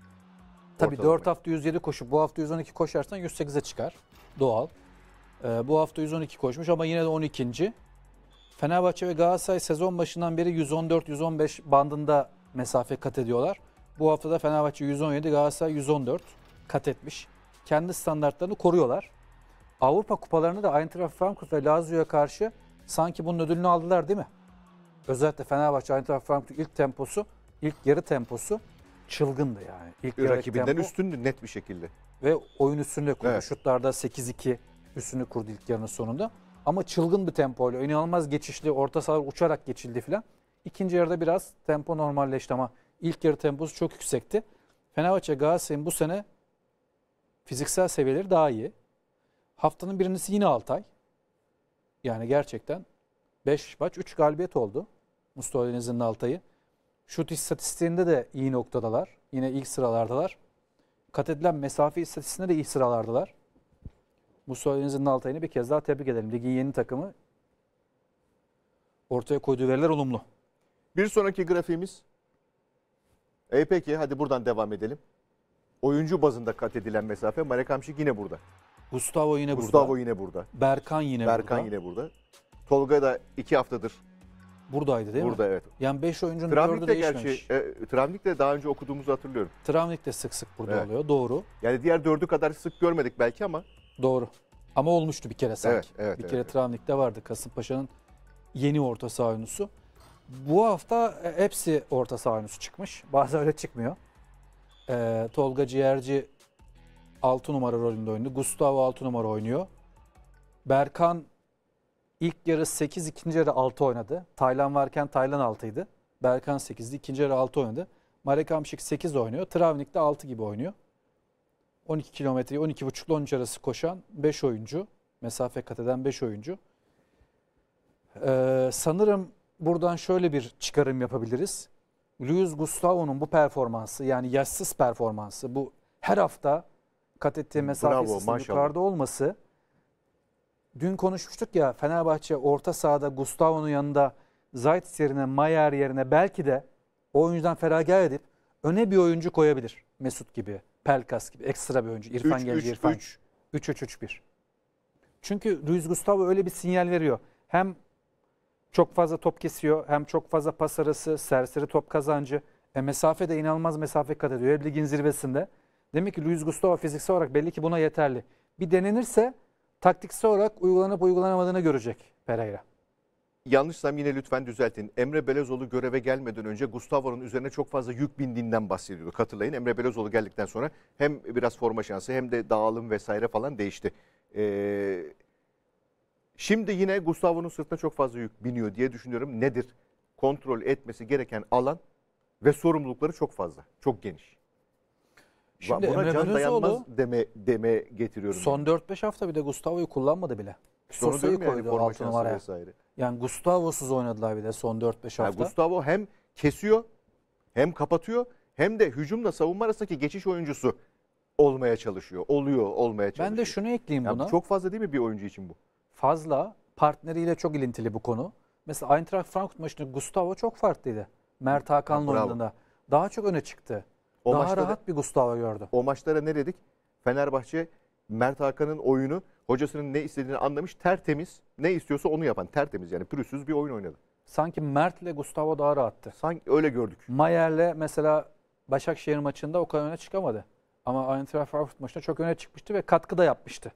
Tabii dört hafta yüz yedi koşup bu hafta yüz on iki koşarsan yüz sekize çıkar. Doğal. Ee, bu hafta yüz on iki koşmuş ama yine de on ikinci Fenerbahçe ve Galatasaray sezon başından beri yüz on dört yüz on beş bandında mesafe kat ediyorlar. Bu haftada Fenerbahçe yüz on yedi, Galatasaray yüz on dört kat etmiş. Kendi standartlarını koruyorlar. Avrupa kupalarını da Eintracht Frankfurt ve Lazio'ya karşı sanki bunun ödülünü aldılar değil mi? Özellikle Fenerbahçe Eintracht Frankfurt ilk temposu, ilk yarı temposu çılgındı yani. İlk rakibinden tempo, üstündü net bir şekilde. Ve oyun üstünde kurdu. Evet. Şutlarda sekiz iki üstünü kurdu ilk yarının sonunda. Ama çılgın bir tempoyla, inanılmaz geçişli, orta sahalar uçarak geçildi filan. İkinci yarıda biraz tempo normalleşti ama ilk yarı temposu çok yüksekti. Fenerbahçe Galatasaray'ın bu sene fiziksel seviyeleri daha iyi. Haftanın birincisi yine Altay. Yani gerçekten beş maç üç galibiyet oldu. Mustafa Denizli'nin Altay'ı. Şut istatistiğinde de iyi noktadalar. Yine ilk sıralardalar. Kat edilen mesafe istatistiğinde de iyi sıralardalar. Mustafa Denizli'nin Altay'ını bir kez daha tebrik edelim. Ligin yeni takımı ortaya koyduğu veriler olumlu. Bir sonraki grafiğimiz. E peki hadi buradan devam edelim. Oyuncu bazında kat edilen mesafe. Marek Hamšík yine burada. Gustavo yine Gustavo burada. Gustavo yine burada. Berkan yine Berkan burada. Berkan yine burada. Tolga da iki haftadır buradaydı değil burada, mi? Burada evet. Yani beş oyuncunun dördü değişmemiş. Gerçi, e, Travnik'te daha önce okuduğumuzu hatırlıyorum. Travnik de sık sık burada evet. oluyor. Doğru. Yani diğer dördü kadar sık görmedik belki ama. Doğru. Ama olmuştu bir kere sanki. Evet, evet, bir evet, kere evet. Travnik'te vardı Kasımpaşa'nın yeni orta saha oyuncusu. Bu hafta hepsi orta saha oyuncusu çıkmış. Bazen öyle çıkmıyor. Ee, Tolga Ciğerci altı numara rolünde oynuyor. Gustavo altı numara oynuyor. Berkan ilk yarı sekiz, ikinci yarı altı oynadı. Taylan varken Taylan altıydı. Berkan sekizdi, ikinci yarı altı oynadı. Marek Hamšík sekiz oynuyor. Travnik de altı gibi oynuyor. on iki kilometreyi on iki buçuk ile on üç arası koşan beş oyuncu. Mesafe kat eden beş oyuncu. Ee, sanırım buradan şöyle bir çıkarım yapabiliriz. Luis Gustavo'nun bu performansı, yani yaşsız performansı, bu her hafta kat ettiği mesafesinin yukarıda olması. Dün konuşmuştuk ya, Fenerbahçe orta sahada Gustavo'nun yanında Zayt yerine, Mayer yerine belki de o oyuncudan feragat edip öne bir oyuncu koyabilir. Mesut gibi, Pelkas gibi ekstra bir oyuncu. İrfan üç Genci, üç İrfan. üç. üç üç üç bir. Çünkü Luis Gustavo öyle bir sinyal veriyor. Hem çok fazla top kesiyor, hem çok fazla pas arası, serseri top kazancı. E mesafe de inanılmaz mesafe kat ediyor. Hep ligin zirvesinde. Demek ki Luis Gustavo fiziksel olarak belli ki buna yeterli. Bir denenirse taktiksel olarak uygulanıp uygulanamadığını görecek Pereira. Yanlışsam yine lütfen düzeltin. Emre Belözoğlu göreve gelmeden önce Gustavo'nun üzerine çok fazla yük bindiğinden bahsediyorduk. Hatırlayın, Emre Belözoğlu geldikten sonra hem biraz forma şansı hem de dağılım vesaire falan değişti. Ee, şimdi yine Gustavo'nun sırtına çok fazla yük biniyor diye düşünüyorum. Nedir? Kontrol etmesi gereken alan ve sorumlulukları çok fazla. Çok geniş. Şimdi Buna Emre can Belözoğlu dayanmaz deme, deme getiriyorum. son yani. dört beş hafta bir de Gustavo'yu kullanmadı bile. İşte onu Sosa'yı diyorum yani, koydu forma altı şansı numaraya. vesaire. Yani Gustavo'suz oynadılar bir de son dört beş Yani hafta. Gustavo hem kesiyor, hem kapatıyor, hem de hücumla savunma arasındaki geçiş oyuncusu olmaya çalışıyor. Oluyor, olmaya çalışıyor. Ben de şunu ekleyeyim Yani buna. çok fazla değil mi bir oyuncu için bu? Fazla partneriyle çok ilintili bu konu. Mesela Eintracht Frankfurt maçında Gustavo çok farklıydı. Mert Hakan'la Ha, bravo. oynadığında. Daha çok öne çıktı. O Daha maçta da- rahat bir Gustavo gördü. O maçlara ne dedik? Fenerbahçe Mert Hakan'ın oyunu, hocasının ne istediğini anlamış, tertemiz, ne istiyorsa onu yapan, tertemiz yani pürüzsüz bir oyun oynadı. Sanki Mert ile Gustavo daha rahattı. Sanki öyle gördük. Mayer'le mesela Başakşehir maçında o kadar öne çıkamadı. Ama Eintracht Frankfurt maçında çok öne çıkmıştı ve katkı da yapmıştı.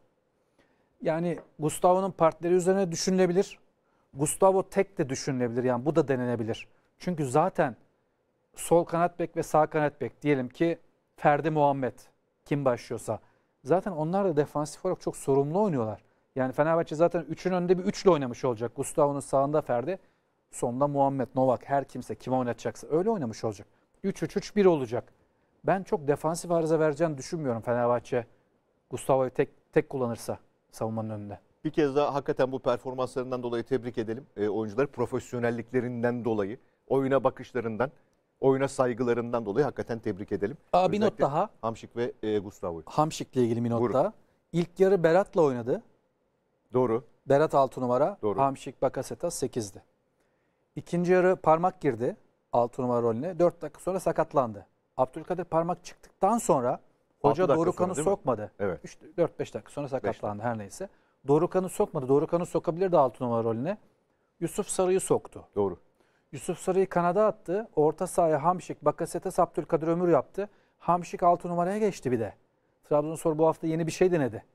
Yani Gustavo'nun partneri üzerine düşünülebilir. Gustavo tek de düşünülebilir. Yani bu da denenebilir. Çünkü zaten sol kanat bek ve sağ kanat bek diyelim ki Ferdi Muhammed kim başlıyorsa. Zaten onlar da defansif olarak çok sorumlu oynuyorlar. Yani Fenerbahçe zaten üçün önünde bir üçlü oynamış olacak. Gustavo'nun sağında Ferdi, sonunda Muhammed, Novak her kimse kim oynatacaksa öyle oynamış olacak. üç üç üç bir olacak. Ben çok defansif arıza vereceğini düşünmüyorum Fenerbahçe. Gustavo'yu tek tek kullanırsa savunmanın önünde. Bir kez daha hakikaten bu performanslarından dolayı tebrik edelim e, oyuncuları. Profesyonelliklerinden dolayı, oyuna bakışlarından, oyuna saygılarından dolayı hakikaten tebrik edelim. Aa, bir not Özellikle daha. Hamşik ve e, Gustavo'yu. Hamşik'le ilgili bir not Buyurun. daha. İlk yarı Berat'la oynadı. Doğru. Berat altı numara, Doğru. Hamşik Bakasetas sekizdi. İkinci yarı Parmak girdi altı numara rolüne. dört dakika sonra sakatlandı. Abdülkadir Parmak çıktıktan sonra hoca altı dakika Dorukhan'ı sonra değil mi? sokmadı. Evet. dört beş dakika sonra sakatlandı her neyse. Dorukhan'ı sokmadı. Dorukhan'ı sokabilirdi altı numara rolüne. Yusuf Sarı'yı soktu. Doğru. Yusuf Sarı'yı kanada attı. Orta sahaya Hamşik, Bakasetas, Abdülkadir Ömür yaptı. Hamşik altı numaraya geçti bir de. Trabzonspor bu hafta yeni bir şey denedi.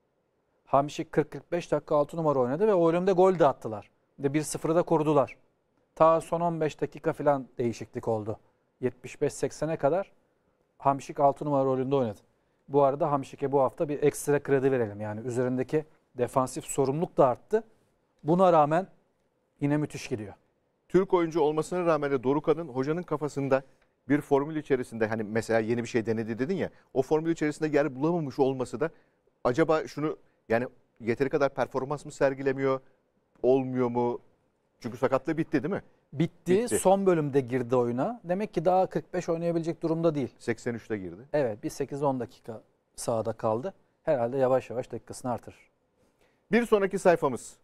Hamşik kırk kırk beş dakika altı numara oynadı ve o bölümde gol de attılar. Bir de bir sıfırı da korudular. Ta son on beş dakika falan değişiklik oldu. yetmiş beş seksene kadar Hamşik altı numara rolünde oynadı. Bu arada Hamşik'e bu hafta bir ekstra kredi verelim. Yani üzerindeki defansif sorumluluk da arttı. Buna rağmen yine müthiş gidiyor. Türk oyuncu olmasına rağmen de Dorukhan'ın hocanın kafasında bir formül içerisinde, hani mesela yeni bir şey denedi dedin ya, o formül içerisinde yer bulamamış olması da acaba şunu, yani yeteri kadar performans mı sergilemiyor, olmuyor mu? Çünkü sakatlığı bitti değil mi? Bitti. Bitti. Son bölümde girdi oyuna. Demek ki daha kırk beş oynayabilecek durumda değil. seksen üçte girdi. Evet, bir sekiz on dakika sahada kaldı. Herhalde yavaş yavaş dakikasını artırır. Bir sonraki sayfamız.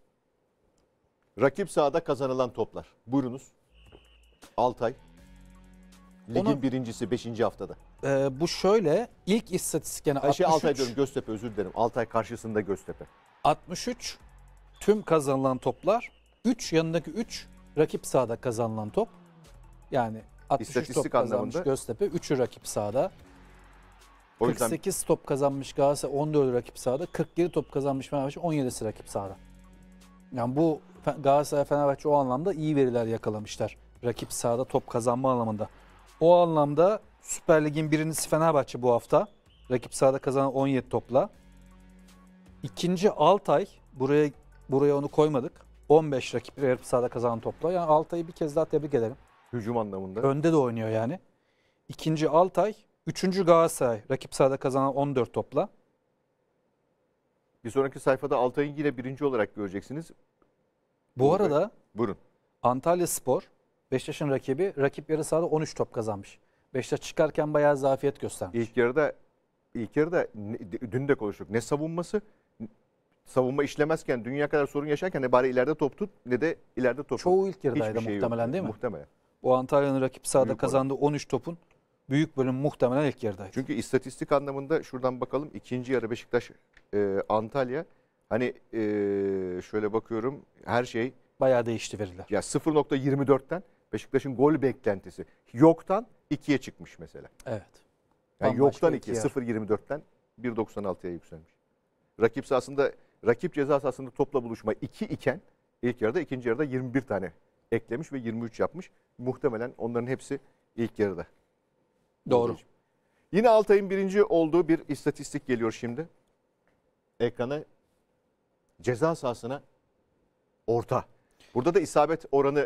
Rakip sahada kazanılan toplar. Buyurunuz. Altay. Ligin Onu- birincisi beşinci haftada. Ee, bu şöyle ilk istatistik yani Ay şey, altmış üç, Altay diyorum, Göztepe, özür dilerim. Altay karşısında Göztepe. altmış üç tüm kazanılan toplar. üç yanındaki üç rakip sahada kazanılan top. Yani altmış üç top İstatistik kazanmış anlamında. Göztepe, üçü rakip sahada. O kırk yüzden sekiz top kazanmış Galatasaray, on dördü rakip sahada. kırk yedi top kazanmış Fenerbahçe, on yedisi rakip sahada. Yani bu Fe- Galatasaray, Fenerbahçe o anlamda iyi veriler yakalamışlar. Rakip sahada top kazanma anlamında. O anlamda Süper Lig'in birincisi Fenerbahçe bu hafta. Rakip sahada kazanan on yedi topla. İkinci Altay. Buraya buraya onu koymadık. on beş rakip rakip sahada kazanan topla. Yani Altay'ı bir kez daha tebrik ederim. hücum anlamında. Önde de oynuyor yani. İkinci Altay. Üçüncü Galatasaray. Rakip sahada kazanan on dört topla. Bir sonraki sayfada Altay'ın yine birinci olarak göreceksiniz. Bu Doğru. arada Buyurun. Antalyaspor, Beşiktaş'ın rakibi, rakip yarı sahada on üç top kazanmış. Beşiktaş çıkarken bayağı zafiyet göstermiş. İlk yarıda ilk yarıda ne- dün de konuştuk. Ne savunması, savunma işlemezken, dünya kadar sorun yaşarken ne bari ileride top tut, ne de ileride top tut. Çoğu ilk yarıdaydı Hiçbir şey yok. muhtemelen değil mi? Muhtemelen. Bu Antalya'nın rakip sahada Büyük kazandığı on üç topun büyük bölüm muhtemelen ilk yarıdaydı. Çünkü istatistik anlamında şuradan bakalım. İkinci yarı Beşiktaş e, Antalya. Hani e, şöyle bakıyorum her şey Bayağı değişti veriler. ya sıfır nokta yirmi dörtten Beşiktaş'ın gol beklentisi yoktan ikiye çıkmış mesela. Evet. Yani Bambaşka yoktan iki ikiye yer. sıfır nokta yirmi dörtten bir nokta doksan altıya yükselmiş. Rakip sahasında rakip ceza sahasında topla buluşma iki iken ilk yarıda ikinci yarıda yirmi bir tane eklemiş ve yirmi üç yapmış. Muhtemelen onların hepsi ilk yarıda. Doğru. Yine Altay'ın birinci olduğu bir istatistik geliyor şimdi. Ekrana ceza sahasına orta. Burada da isabet oranı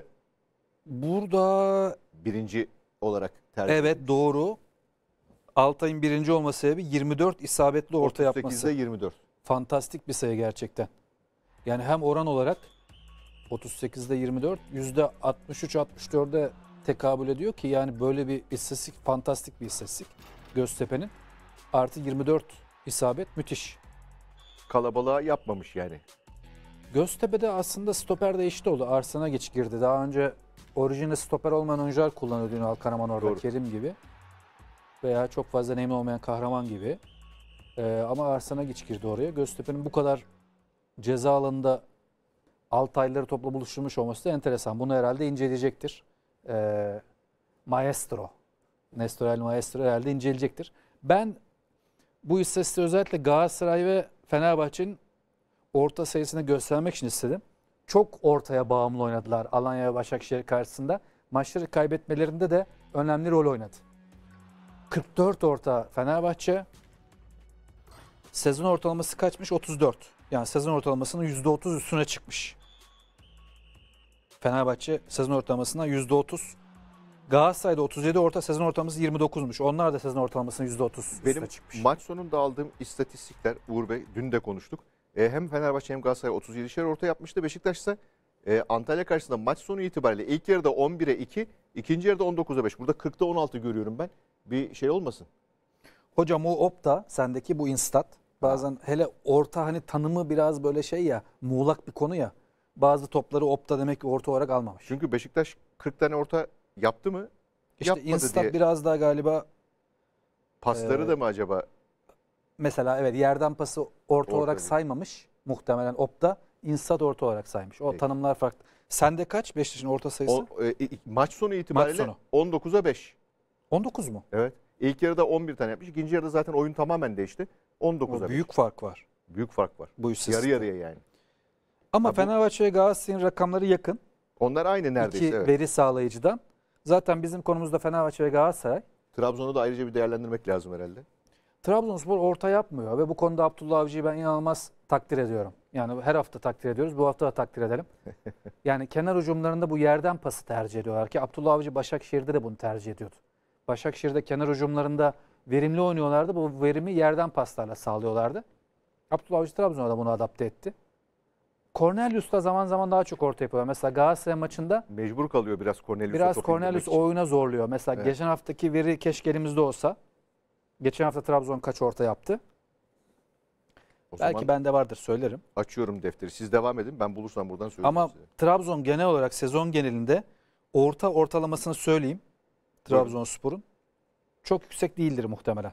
Burada birinci olarak tercih evet doğru. Altay'ın birinci olması sebebi yirmi dört isabetli orta otuz yapması. sekizde yirmi dört. Fantastik bir sayı gerçekten. Yani hem oran olarak otuz sekizde yirmi dört yüzde altmış üç altmış dörde tekabül ediyor ki yani böyle bir istatistik fantastik bir istatistik Göztepe'nin. Artı yirmi dört isabet müthiş. Kalabalığa yapmamış yani. Göztepe'de aslında stoper değişti oldu. Arslan'a geç girdi. Daha önce orijinal stoper olmayan oyuncular kullanıyordu Ünal Karaman orada. Doğru. Kerim gibi. Veya çok fazla deneyimli olmayan Kahraman gibi. Ee, ama Arslan'a geç girdi oraya. Göztepe'nin bu kadar ceza alanında Altaylıları topla buluşturmuş olması da enteresan. Bunu herhalde inceleyecektir. Ee, Maestro. Nestor El Maestro herhalde inceleyecektir. Ben bu istatistiği özellikle Galatasaray ve Fenerbahçe'nin orta sayısını göstermek için istedim. Çok ortaya bağımlı oynadılar Alanya ve Başakşehir karşısında. Maçları kaybetmelerinde de önemli rol oynadı. kırk dört orta Fenerbahçe. Sezon ortalaması kaçmış? otuz dört. Yani sezon ortalamasının yüzde otuz üstüne çıkmış. Fenerbahçe sezon ortalamasından yüzde otuz. Galatasaray'da otuz yedi orta, sezon ortalaması yirmi dokuzmuş. Onlar da sezon ortalamasının yüzde otuz üstüne Benim çıkmış. maç sonunda aldığım istatistikler Uğur Bey dün de konuştuk. E, hem Fenerbahçe hem Galatasaray otuz yedişer orta yapmıştı. Beşiktaş ise e, Antalya karşısında maç sonu itibariyle ilk yarıda on bire iki, ikinci yarıda on dokuza beş. Burada kırkta on altı görüyorum ben. Bir şey olmasın. Hocam o Opta sendeki bu Instat bazen hele orta hani tanımı biraz böyle şey ya muğlak bir konu ya. Bazı topları Opta demek ki orta olarak almamış. Çünkü Beşiktaş kırk tane orta yaptı mı? İşte Yapmadı Instat diye. biraz daha galiba Pasları Ee, da mı acaba? mesela evet yerden pası orta, Orta olarak değil. saymamış. Muhtemelen Opta Instat orta olarak saymış. O Peki. tanımlar farklı. Sende kaç Beşiktaş'ın orta sayısı? O, e, i- maç sonu itibariyle sonu. on dokuza beş. on dokuz mu? Evet. İlk yarıda on bir tane yapmış. İkinci yarıda zaten oyun tamamen değişti. on dokuza O beş. büyük fark var. Büyük fark var. Bu Yarı istatistikte. yarıya yani. Ama Ha, bu- Fenerbahçe ve Galatasaray'ın rakamları yakın. Onlar aynı neredeyse. İki Evet. veri sağlayıcıdan. Zaten bizim konumuzda Fenerbahçe ve Galatasaray. Trabzon'u da ayrıca bir değerlendirmek lazım herhalde. Trabzonspor orta yapmıyor ve bu konuda Abdullah Avcı'yı ben inanılmaz takdir ediyorum. Yani her hafta takdir ediyoruz. Bu hafta da takdir edelim. Yani kenar hücumlarında bu yerden pası tercih ediyorlar ki Abdullah Avcı Başakşehir'de de bunu tercih ediyordu. Başakşehir'de kenar hücumlarında verimli oynuyorlardı. Bu verimi yerden paslarla sağlıyorlardı. Abdullah Avcı Trabzon'a da bunu adapte etti. Cornelius da zaman zaman daha çok orta yapıyor. Mesela Galatasaray maçında Mecbur kalıyor biraz Cornelius'a biraz top Cornelius indirmek için. oyuna zorluyor. Mesela Evet. geçen haftaki veri keşke elimizde olsa. Geçen hafta Trabzon kaç orta yaptı? O Belki zaman bende vardır söylerim. açıyorum defteri. Siz devam edin. Ben bulursam buradan söyleyeceğim Ama size. Trabzon genel olarak sezon genelinde orta ortalamasını söyleyeyim. Trabzonspor'un çok yüksek değildir muhtemelen.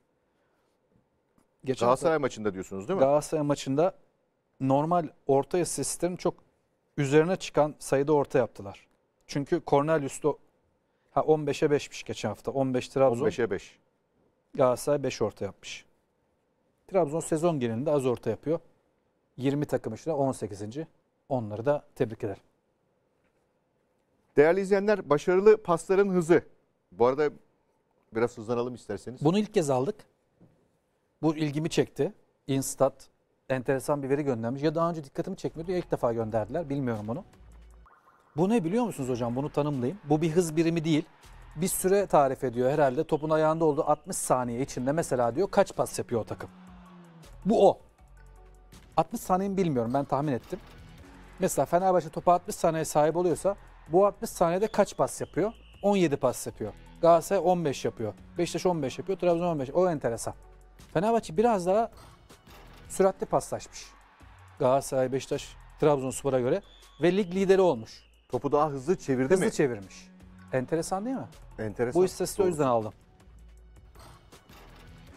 Geçen Galatasaray hafta maçında diyorsunuz değil mi? Galatasaray maçında normal orta asistlerin çok üzerine çıkan sayıda orta yaptılar. Çünkü Cornelius da ha on beşe beşmiş geçen hafta. on beş Trabzon, on beşe beş. Galatasaray beş orta yapmış. Trabzon sezon genelinde az orta yapıyor. yirmi takım içinde on sekizinci Onları da tebrik ederim. Değerli izleyenler, başarılı pasların hızı. Bu arada biraz hızlanalım isterseniz. Bunu ilk kez aldık. Bu ilgimi çekti. Instat enteresan bir veri göndermiş. Ya daha önce dikkatimi çekmiyordu ya ilk defa gönderdiler. Bilmiyorum bunu. Bu ne biliyor musunuz hocam? Bunu tanımlayayım. Bu bir hız birimi değil. Bir süre tarif ediyor herhalde. Topun ayağında olduğu altmış saniye içinde mesela diyor kaç pas yapıyor o takım. Bu o. altmış saniyeyi bilmiyorum, ben tahmin ettim. Mesela Fenerbahçe topa altmış saniye sahip oluyorsa bu altmış saniyede kaç pas yapıyor? on yedi pas yapıyor. Galatasaray on beş yapıyor. Beşiktaş on beş yapıyor. Trabzon on beş. O enteresan. Fenerbahçe biraz daha süratli paslaşmış. Galatasaray, Beşiktaş, Trabzonspor'a göre ve lig lideri olmuş. Topu daha hızlı çevirdi Hızlı mi? çevirmiş. Enteresan değil mi? Enteresan. Bu istatistiği o Doğru. yüzden aldım.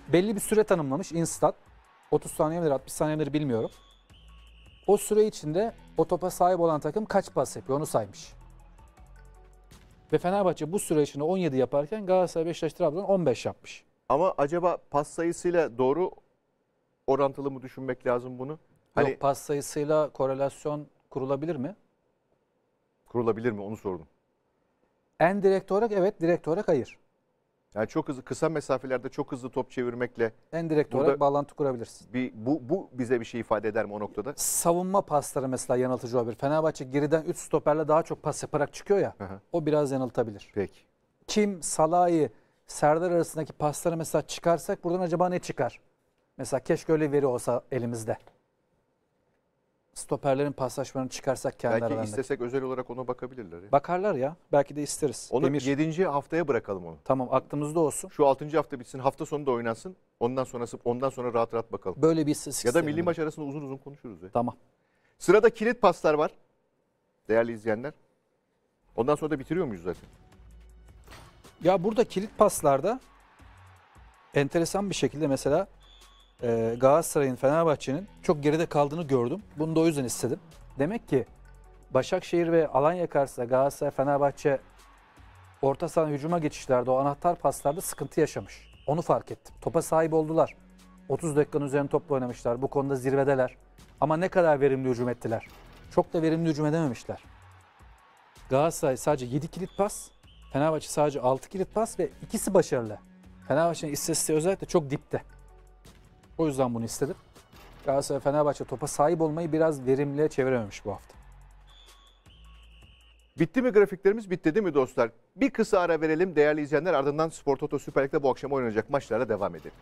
belli bir süre tanımlamış instat. otuz saniye midir altmış saniye midir bilmiyorum. O süre içinde o topa sahip olan takım kaç pas yapıyor onu saymış. Ve Fenerbahçe bu süre içinde on yedi yaparken Galatasaray, Beşiktaş, Trabzon on beş yapmış. Ama acaba pas sayısıyla doğru orantılı mı düşünmek lazım bunu? Hani Yok, pas sayısıyla korelasyon kurulabilir mi? kurulabilir mi onu sordum. En direkt olarak evet, direkt olarak hayır. Yani çok hızlı, kısa mesafelerde çok hızlı top çevirmekle En direkt Burada- olarak bağlantı kurabilirsin. bir bu bu bize bir şey ifade eder mi o noktada? Savunma pasları mesela yanıltıcı olabilir. Fenerbahçe geriden üç stoperle daha çok pas yaparak çıkıyor ya. Hı hı. O biraz yanıltabilir. Peki. Kim, Salah'ı, Serdar arasındaki pasları mesela çıkarsak buradan acaba ne çıkar? Mesela keşke öyle veri olsa elimizde. Stoperlerin paslaşmalarını çıkarsak kendi Belki aralarında. istesek özel olarak ona bakabilirler. Ya. Bakarlar ya. Belki de isteriz. Onu Emir. yedinci haftaya bırakalım onu. Tamam, aklımızda olsun. Şu altıncı hafta bitsin, hafta sonu da oynansın. Ondan sonrası ondan sonra rahat rahat bakalım. Böyle bir istatistik Ya da isterim milli ben. maç arasında uzun uzun konuşuruz ya. Tamam. Sırada kilit paslar var. Değerli izleyenler. Ondan sonra da bitiriyor muyuz zaten? Ya burada kilit paslarda enteresan bir şekilde mesela e, Galatasaray'ın, Fenerbahçe'nin çok geride kaldığını gördüm. Bunu da o yüzden istedim. Demek ki Başakşehir ve Alanya karşısında Galatasaray, Fenerbahçe orta saha hücuma geçişlerde o anahtar paslarda sıkıntı yaşamış. Onu fark ettim. Topa sahip oldular. otuz dakikanın üzerine topla oynamışlar. Bu konuda zirvedeler. Ama ne kadar verimli hücum ettiler? Çok da verimli hücum edememişler. Galatasaray sadece yedi kilit pas, Fenerbahçe sadece altı kilit pas ve ikisi başarılı. Fenerbahçe'nin istatistiği özellikle çok dipte. O yüzden bunu istedim. Galatasaray, Fenerbahçe topa sahip olmayı biraz verimliye çevirememiş bu hafta. Bitti mi grafiklerimiz? Bitti değil mi dostlar? Bir kısa ara verelim değerli izleyenler. Ardından Spor Toto Süper Lig'de bu akşam oynanacak maçlara devam edelim.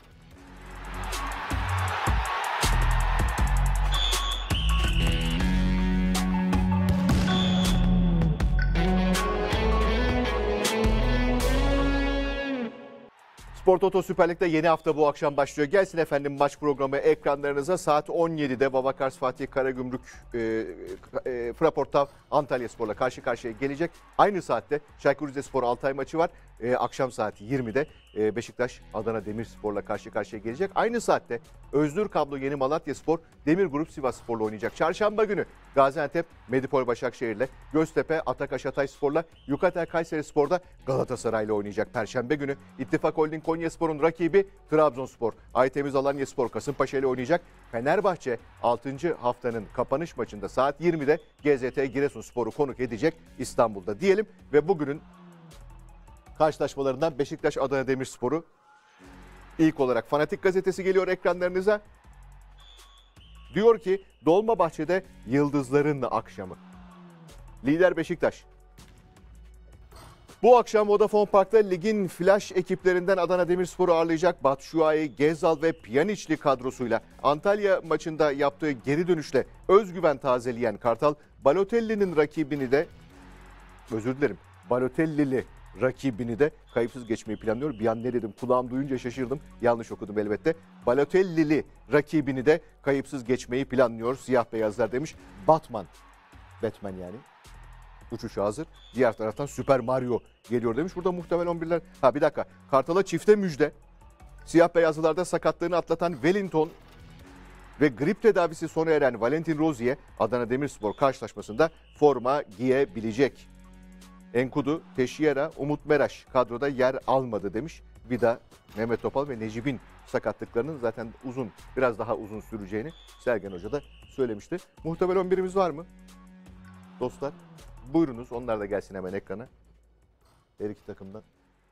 Spor Toto Süper Lig'de yeni hafta bu akşam başlıyor. Gelsin efendim maç programı ekranlarınıza. Saat on yedide Babakars Fatih Karagümrük e, e, Fraportav Antalya Spor'la karşı karşıya gelecek. Aynı saatte Çaykur Rizespor Altay maçı var. E, akşam saat yirmide e, Beşiktaş Adana Demirspor'la karşı karşıya gelecek. Aynı saatte Öznur Kablo Yeni Malatya Spor Demir Grup Sivas Spor'la oynayacak. Çarşamba günü Gaziantep Medipol Başakşehir'le, Göztepe Atakaş Hatay Spor'la, Yukatel Kayseri Spor'da Galatasaray'la oynayacak. Perşembe günü İttifak Holding Konyaspor'un rakibi Trabzonspor, Aytemiz Alanyaspor Kasımpaşa ile oynayacak. Fenerbahçe altıncı haftanın kapanış maçında saat yirmide G Z T Giresunspor'u konuk edecek İstanbul'da diyelim ve bugünün karşılaşmalarından Beşiktaş Adana Demirspor'u ilk olarak Fanatik Gazetesi geliyor ekranlarınıza. Diyor ki Dolmabahçe'de yıldızların akşamı. Lider Beşiktaş. Bu akşam Vodafone Park'ta ligin flash ekiplerinden Adana Demirspor'u ağırlayacak. Batshuayi, Gezal ve Pjanic'li kadrosuyla Antalya maçında yaptığı geri dönüşle özgüven tazeleyen Kartal, Balotelli'nin rakibini de özür dilerim Balotelli'li rakibini de kayıpsız geçmeyi planlıyor. Bir an ne dedim kulağım duyunca şaşırdım. Yanlış okudum elbette. Balotelli'li rakibini de kayıpsız geçmeyi planlıyor. Siyah beyazlar demiş. Batman. Batman yani. Uçuşu hazır. Diğer taraftan Süper Mario geliyor demiş. Burada muhtemel on birler. Ha bir dakika. Kartal'a çifte müjde. Siyah beyazlılarda sakatlığını atlatan Wellington ve grip tedavisi sona eren Valentin Rozier Adana Demirspor karşılaşmasında forma giyebilecek. Enkudu, Teşiyera, Umut Meraş kadroda yer almadı demiş. Vida, Mehmet Topal ve Necip'in sakatlıklarının zaten uzun, biraz daha uzun süreceğini Sergen Hoca da söylemişti. Muhtemel on birimiz var mı? Dostlar, buyurunuz. Onlar da gelsin hemen ekrana. Her iki takımdan.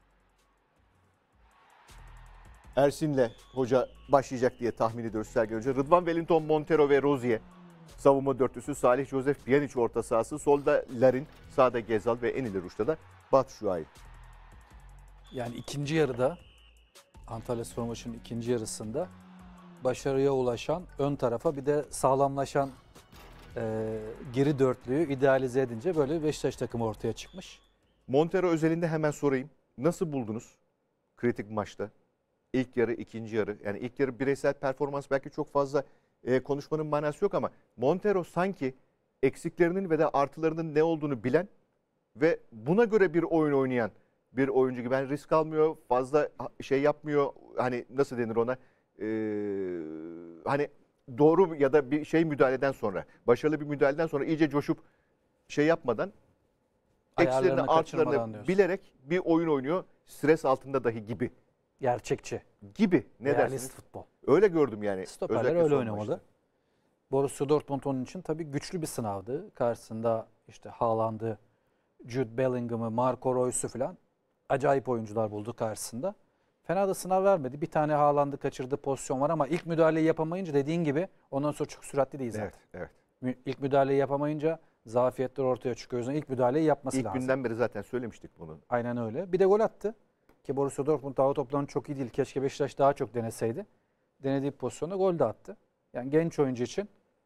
Ersin'le hoca başlayacak diye tahmin ediyoruz Sergen Hoca. Rıdvan, Wellington, Montero ve Rozier. Savunma dörtlüsü Salih Josef Pjanic orta sahası. Solda Larin, sağda Gezal ve en ileri uçta da Batshuayi. Yani ikinci yarıda Antalyaspor maçının ikinci yarısında başarıya ulaşan ön tarafa bir de sağlamlaşan e, geri dörtlüyü idealize edince böyle bir Beşiktaş takımı ortaya çıkmış. Montero özelinde hemen sorayım. Nasıl buldunuz kritik maçta? İlk yarı, ikinci yarı. Yani ilk yarı bireysel performans belki çok fazla e, konuşmanın manası yok ama Montero sanki eksiklerinin ve de artılarının ne olduğunu bilen ve buna göre bir oyun oynayan bir oyuncu gibi. Yani risk almıyor, fazla şey yapmıyor. Hani nasıl denir ona? Ee, hani doğru ya da bir şey müdahaleden sonra, başarılı bir müdahaleden sonra iyice coşup şey yapmadan, eksilerini Ayarlarını kaçırmadan artılarını diyorsun. bilerek bir oyun oynuyor. Stres altında dahi gibi. Gerçekçi. Gibi. Ne Realist dersiniz? futbol. Öyle gördüm yani. Stoperler Özellikle öyle son oynamalı. maçta. Borussia Dortmund onun için tabii güçlü bir sınavdı. Karşısında işte Haaland'ı, Jude Bellingham'ı, Marco Reus'u falan acayip oyuncular buldu karşısında. Fena da sınav vermedi. Bir tane Haaland'ı kaçırdığı pozisyon var ama ilk müdahaleyi yapamayınca dediğin gibi ondan sonra çok süratli değil zaten. Evet, evet. Mü- İlk müdahaleyi yapamayınca zafiyetler ortaya çıkıyor. O yüzden ilk müdahaleyi yapması İlk lazım. günden beri zaten söylemiştik bunu. Aynen öyle. Bir de gol attı. Ki Borussia Dortmund hava toplarını çok iyi değil. Keşke Beşiktaş daha çok deneseydi. Denediği pozisyonda gol de attı. Yani genç oyuncu için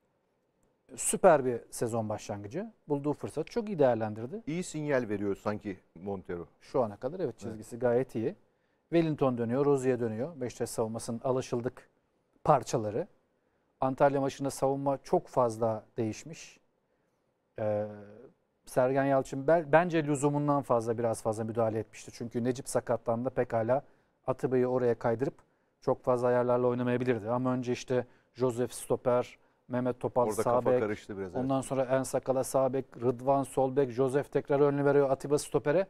süper bir sezon başlangıcı. Bulduğu fırsatı çok iyi değerlendirdi. İyi sinyal veriyor sanki Montero. Şu ana kadar evet çizgisi gayet iyi. Wellington dönüyor, Rozier dönüyor. Beşiktaş savunmasının alışıldık parçaları. Antalya maçında savunma çok fazla değişmiş. Ee, Sergen Yalçın bel- bence lüzumundan fazla biraz fazla müdahale etmişti. Çünkü Necip sakatlandı, pekala Atiba'yı oraya kaydırıp çok fazla ayarlarla oynamayabilirdi. Ama önce işte Josef stoper, Mehmet Topal Orada sağ kafa bek, karıştı biraz. evet. ondan sonra En Sakala sağ bek, Rıdvan sol bek, Josef tekrar önünü veriyor Atiba stopere.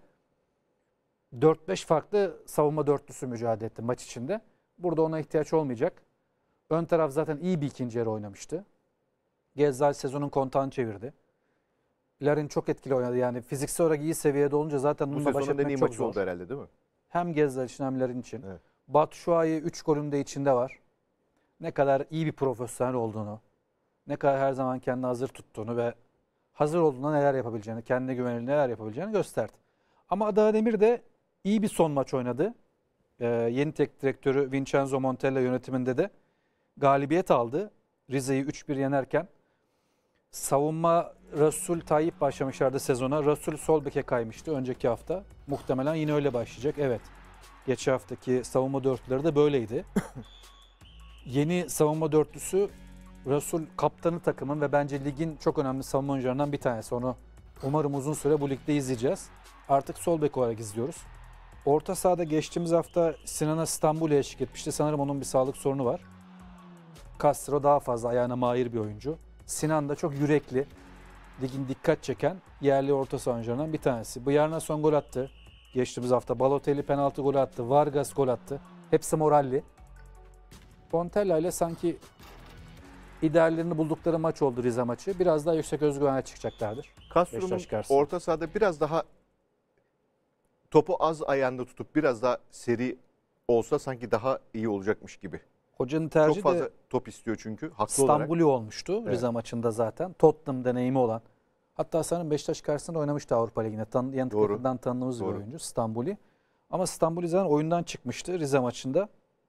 dört beş farklı savunma dörtlüsü mücadele etti maç içinde. Burada ona ihtiyaç olmayacak. Ön taraf zaten iyi bir ikinci yarı oynamıştı. Gezzal sezonun kontağını çevirdi. Larin çok etkili oynadı. Yani fiziksel olarak iyi seviyede olunca zaten Bu bununla baş sezonun en iyi etmek çok maçı zor. oldu herhalde değil mi? Hem Gezzal için hem Larin için. Evet. Batshuayi üç golün de içinde var. Ne kadar iyi bir profesyonel olduğunu, ne kadar her zaman kendini hazır tuttuğunu ve hazır olduğunda neler yapabileceğini, kendine güvenli neler yapabileceğini gösterdi. Ama Adana Demir de iyi bir son maç oynadı. Ee, yeni teknik direktörü Vincenzo Montella yönetiminde de galibiyet aldı. Rize'yi üç bir yenerken. Savunma Resul Tayyip başlamışlardı sezona. Resul sol beke kaymıştı önceki hafta. Muhtemelen yine öyle başlayacak. Evet. Geçen haftaki savunma dörtlüleri de böyleydi. Yeni savunma dörtlüsü Resul kaptanı takımın ve bence ligin çok önemli savunma oyuncularından bir tanesi. Onu umarım uzun süre bu ligde izleyeceğiz. Artık sol bek olarak izliyoruz. Orta sahada geçtiğimiz hafta Sinan'a İstanbul'a eşlik etmişti. Sanırım onun bir sağlık sorunu var. Castro daha fazla ayağına mahir bir oyuncu. Sinan da çok yürekli, ligin dikkat çeken yerli orta saha oyuncularından bir tanesi. Bıyarna son gol attı. Geçtiğimiz hafta Balotelli penaltı golü attı. Vargas gol attı. Hepsi moralli. Montella ile sanki ideallerini buldukları maç oldu Rize maçı. Biraz daha yüksek özgüvenle çıkacaklardır. Castro'nun Beşiktaş karşısında. orta sahada biraz daha topu az ayağında tutup biraz daha seri olsa sanki daha iyi olacakmış gibi. Hocanın Çok tercihi fazla de top istiyor çünkü haklı olarak. İstanbul'u olmuştu Rize maçında zaten. Tottenham deneyimi olan. Hatta sanırım Beşiktaş karşısında oynamıştı Avrupa Ligi'nde. Tan yan Doğru. takımdan tanıdığımız bir Doğru. oyuncu İstanbul'u. Ama İstanbul'u zaten oyundan çıkmıştı Rize maçında.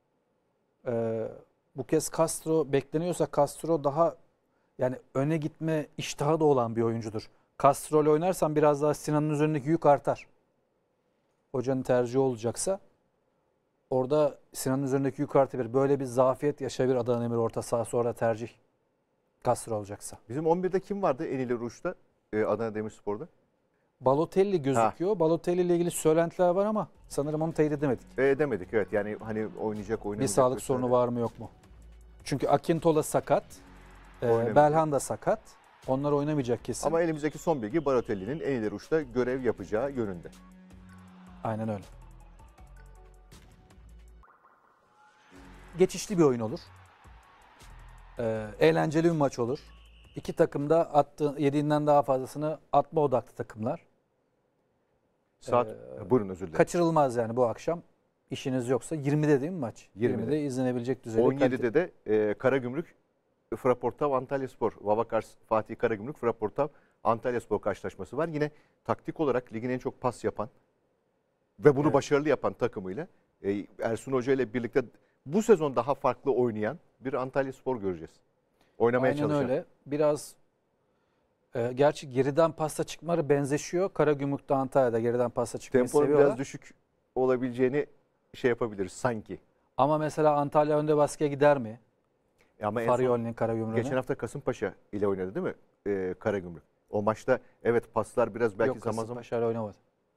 Ee, bu kez Castro bekleniyorsa Castro daha yani öne gitme iştahı da olan bir oyuncudur. Castro ile oynarsan biraz daha Sinan'ın üzerindeki yük artar. Hocanın tercihi olacaksa orada Sinan'ın üzerindeki yük artabilir. Böyle bir zafiyet yaşayabilir Adana Demir orta saha sonra tercih Castro olacaksa. Bizim on birde kim vardı en ileri uçta e, Adana Demirspor'da? Balotelli gözüküyor. Balotelli ile ilgili söylentiler var ama sanırım onu teyit edemedik. E, edemedik evet yani hani oynayacak Bir oynamayacak. sağlık vesaire. sorunu var mı yok mu? Çünkü Akintola sakat. E, Oynamıyor. Belhan da sakat. Onlar oynamayacak kesin. Ama elimizdeki son bilgi Balotelli'nin en ileri uçta görev yapacağı yönünde. Aynen öyle. Geçişli bir oyun olur. Ee, eğlenceli bir maç olur. İki takım da attığı, yediğinden daha fazlasını atma odaklı takımlar. Saat Ee, buyurun özür dilerim. Kaçırılmaz yani bu akşam. İşiniz yoksa yirmide değil mi maç? yirmide. yirmide izlenebilecek düzeyde. on yedide de e, Karagümrük Fraportav Antalyaspor, Vavakars Fatih Karagümrük Fraportav Antalyaspor karşılaşması var. Yine taktik olarak ligin en çok pas yapan ve bunu Evet. başarılı yapan takımıyla e, Ersun Hoca ile birlikte bu sezon daha farklı oynayan bir Antalyaspor göreceğiz. Oynamaya Aynen çalışan. öyle. Biraz e, gerçi geriden pasta çıkmaları benzeşiyor. Karagümrük'te Antalya'da geriden pasta çıkmayı Temponun seviyorlar. biraz düşük olabileceğini şey yapabiliriz sanki. Ama mesela Antalya önde baskıya gider mi? Ama en son, Farioli'nin Karagümrük'üne. geçen hafta Kasımpaşa ile oynadı değil mi e, Karagümrük? O maçta evet paslar biraz belki Yok zaman zaman Kasımpaşa ile oynamadı.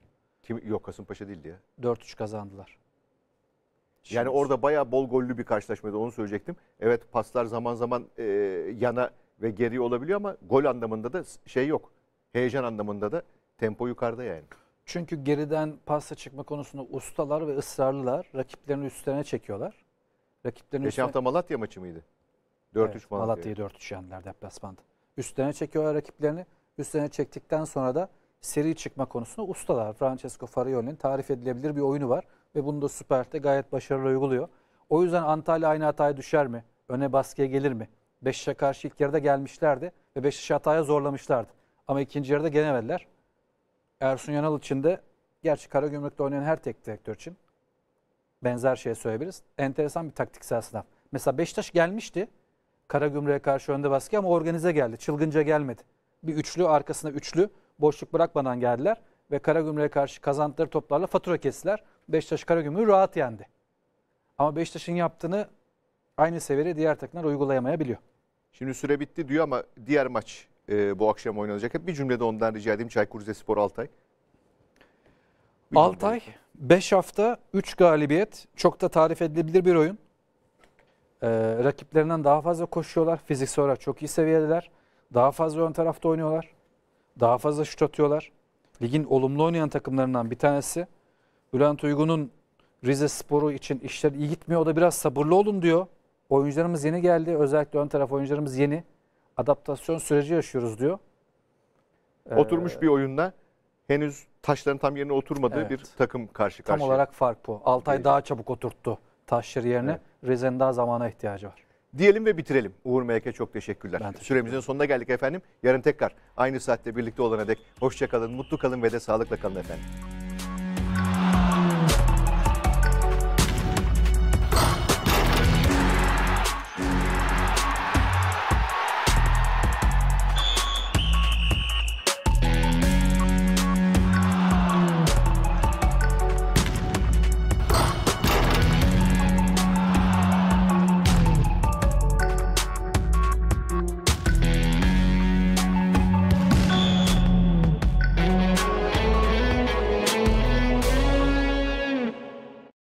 Kim, yok Kasımpaşa değildi ya. dört üç kazandılar. Yani Şimdi- orada bayağı bol gollü bir karşılaşmaydı, onu söyleyecektim. Evet, paslar zaman zaman e, yana ve geri olabiliyor ama gol anlamında da şey yok. Heyecan anlamında da tempo yukarıda yani. Çünkü geriden pasla çıkma konusunda ustalar ve ısrarlılar. Rakiplerini üstlerine çekiyorlar. Rakiplerini Geçen üstlerine... hafta Malatya maçı mıydı? dört üç Evet, Malatya. Malatya'yı dört üç yendiler deplasmanda. Üstlerine çekiyorlar rakiplerini. Üstlerine çektikten sonra da seri çıkma konusunda ustalar. Francesco Farioli'nin tarif edilebilir bir oyunu var. Ve bunu da Süper Lig'de gayet başarılı uyguluyor. O yüzden Antalya aynı hataya düşer mi? Öne baskıya gelir mi? Beşiktaş'a karşı ilk yarıda gelmişlerdi ve Beşiktaş'ı hataya zorlamışlardı. Ama ikinci yarıda gelemediler. Ersun Yanal için de, gerçi Karagümrük'te oynayan her tek direktör için benzer şey söyleyebiliriz. Enteresan bir taktiksel sınav. Mesela Beşiktaş gelmişti Karagümrük'e karşı önde baskı ama organize geldi. Çılgınca gelmedi. Bir üçlü arkasında üçlü boşluk bırakmadan geldiler ve Karagümrük'e karşı kazandıkları toplarla fatura kestiler. Beşiktaş Karagümrük'ü rahat yendi. Ama Beşiktaş'ın yaptığını aynı seviyede diğer takımlar uygulayamayabiliyor. Şimdi süre bitti diyor ama diğer maç e, bu akşam oynanacak. Hep bir cümlede ondan rica edeyim. Çaykur Rizespor Altay. Bir Altay beş hafta üç galibiyet. Çok da tarif edilebilir bir oyun. Ee, rakiplerinden daha fazla koşuyorlar. Fiziksel olarak çok iyi seviyedeler. Daha fazla ön tarafta oynuyorlar. Daha fazla şut atıyorlar. Ligin olumlu oynayan takımlarından bir tanesi. Bülent Uygun'un Rizespor'u için işler iyi gitmiyor. O da biraz sabırlı olun diyor. Oyuncularımız yeni geldi. Özellikle ön taraf oyuncularımız yeni. Adaptasyon süreci yaşıyoruz diyor. Ee, Oturmuş bir oyunla henüz taşların tam yerine oturmadığı Evet. bir takım karşı Tam karşıya. olarak fark bu. Altay Evet. daha çabuk oturttu taşları yerine. Evet. Rize'nin daha zamana ihtiyacı var. Diyelim ve bitirelim. Uğur Melek'e çok teşekkürler. Ben teşekkür Süremizin sonuna geldik efendim. Yarın tekrar aynı saatte birlikte olana dek hoşça kalın, mutlu kalın ve de sağlıkla kalın efendim.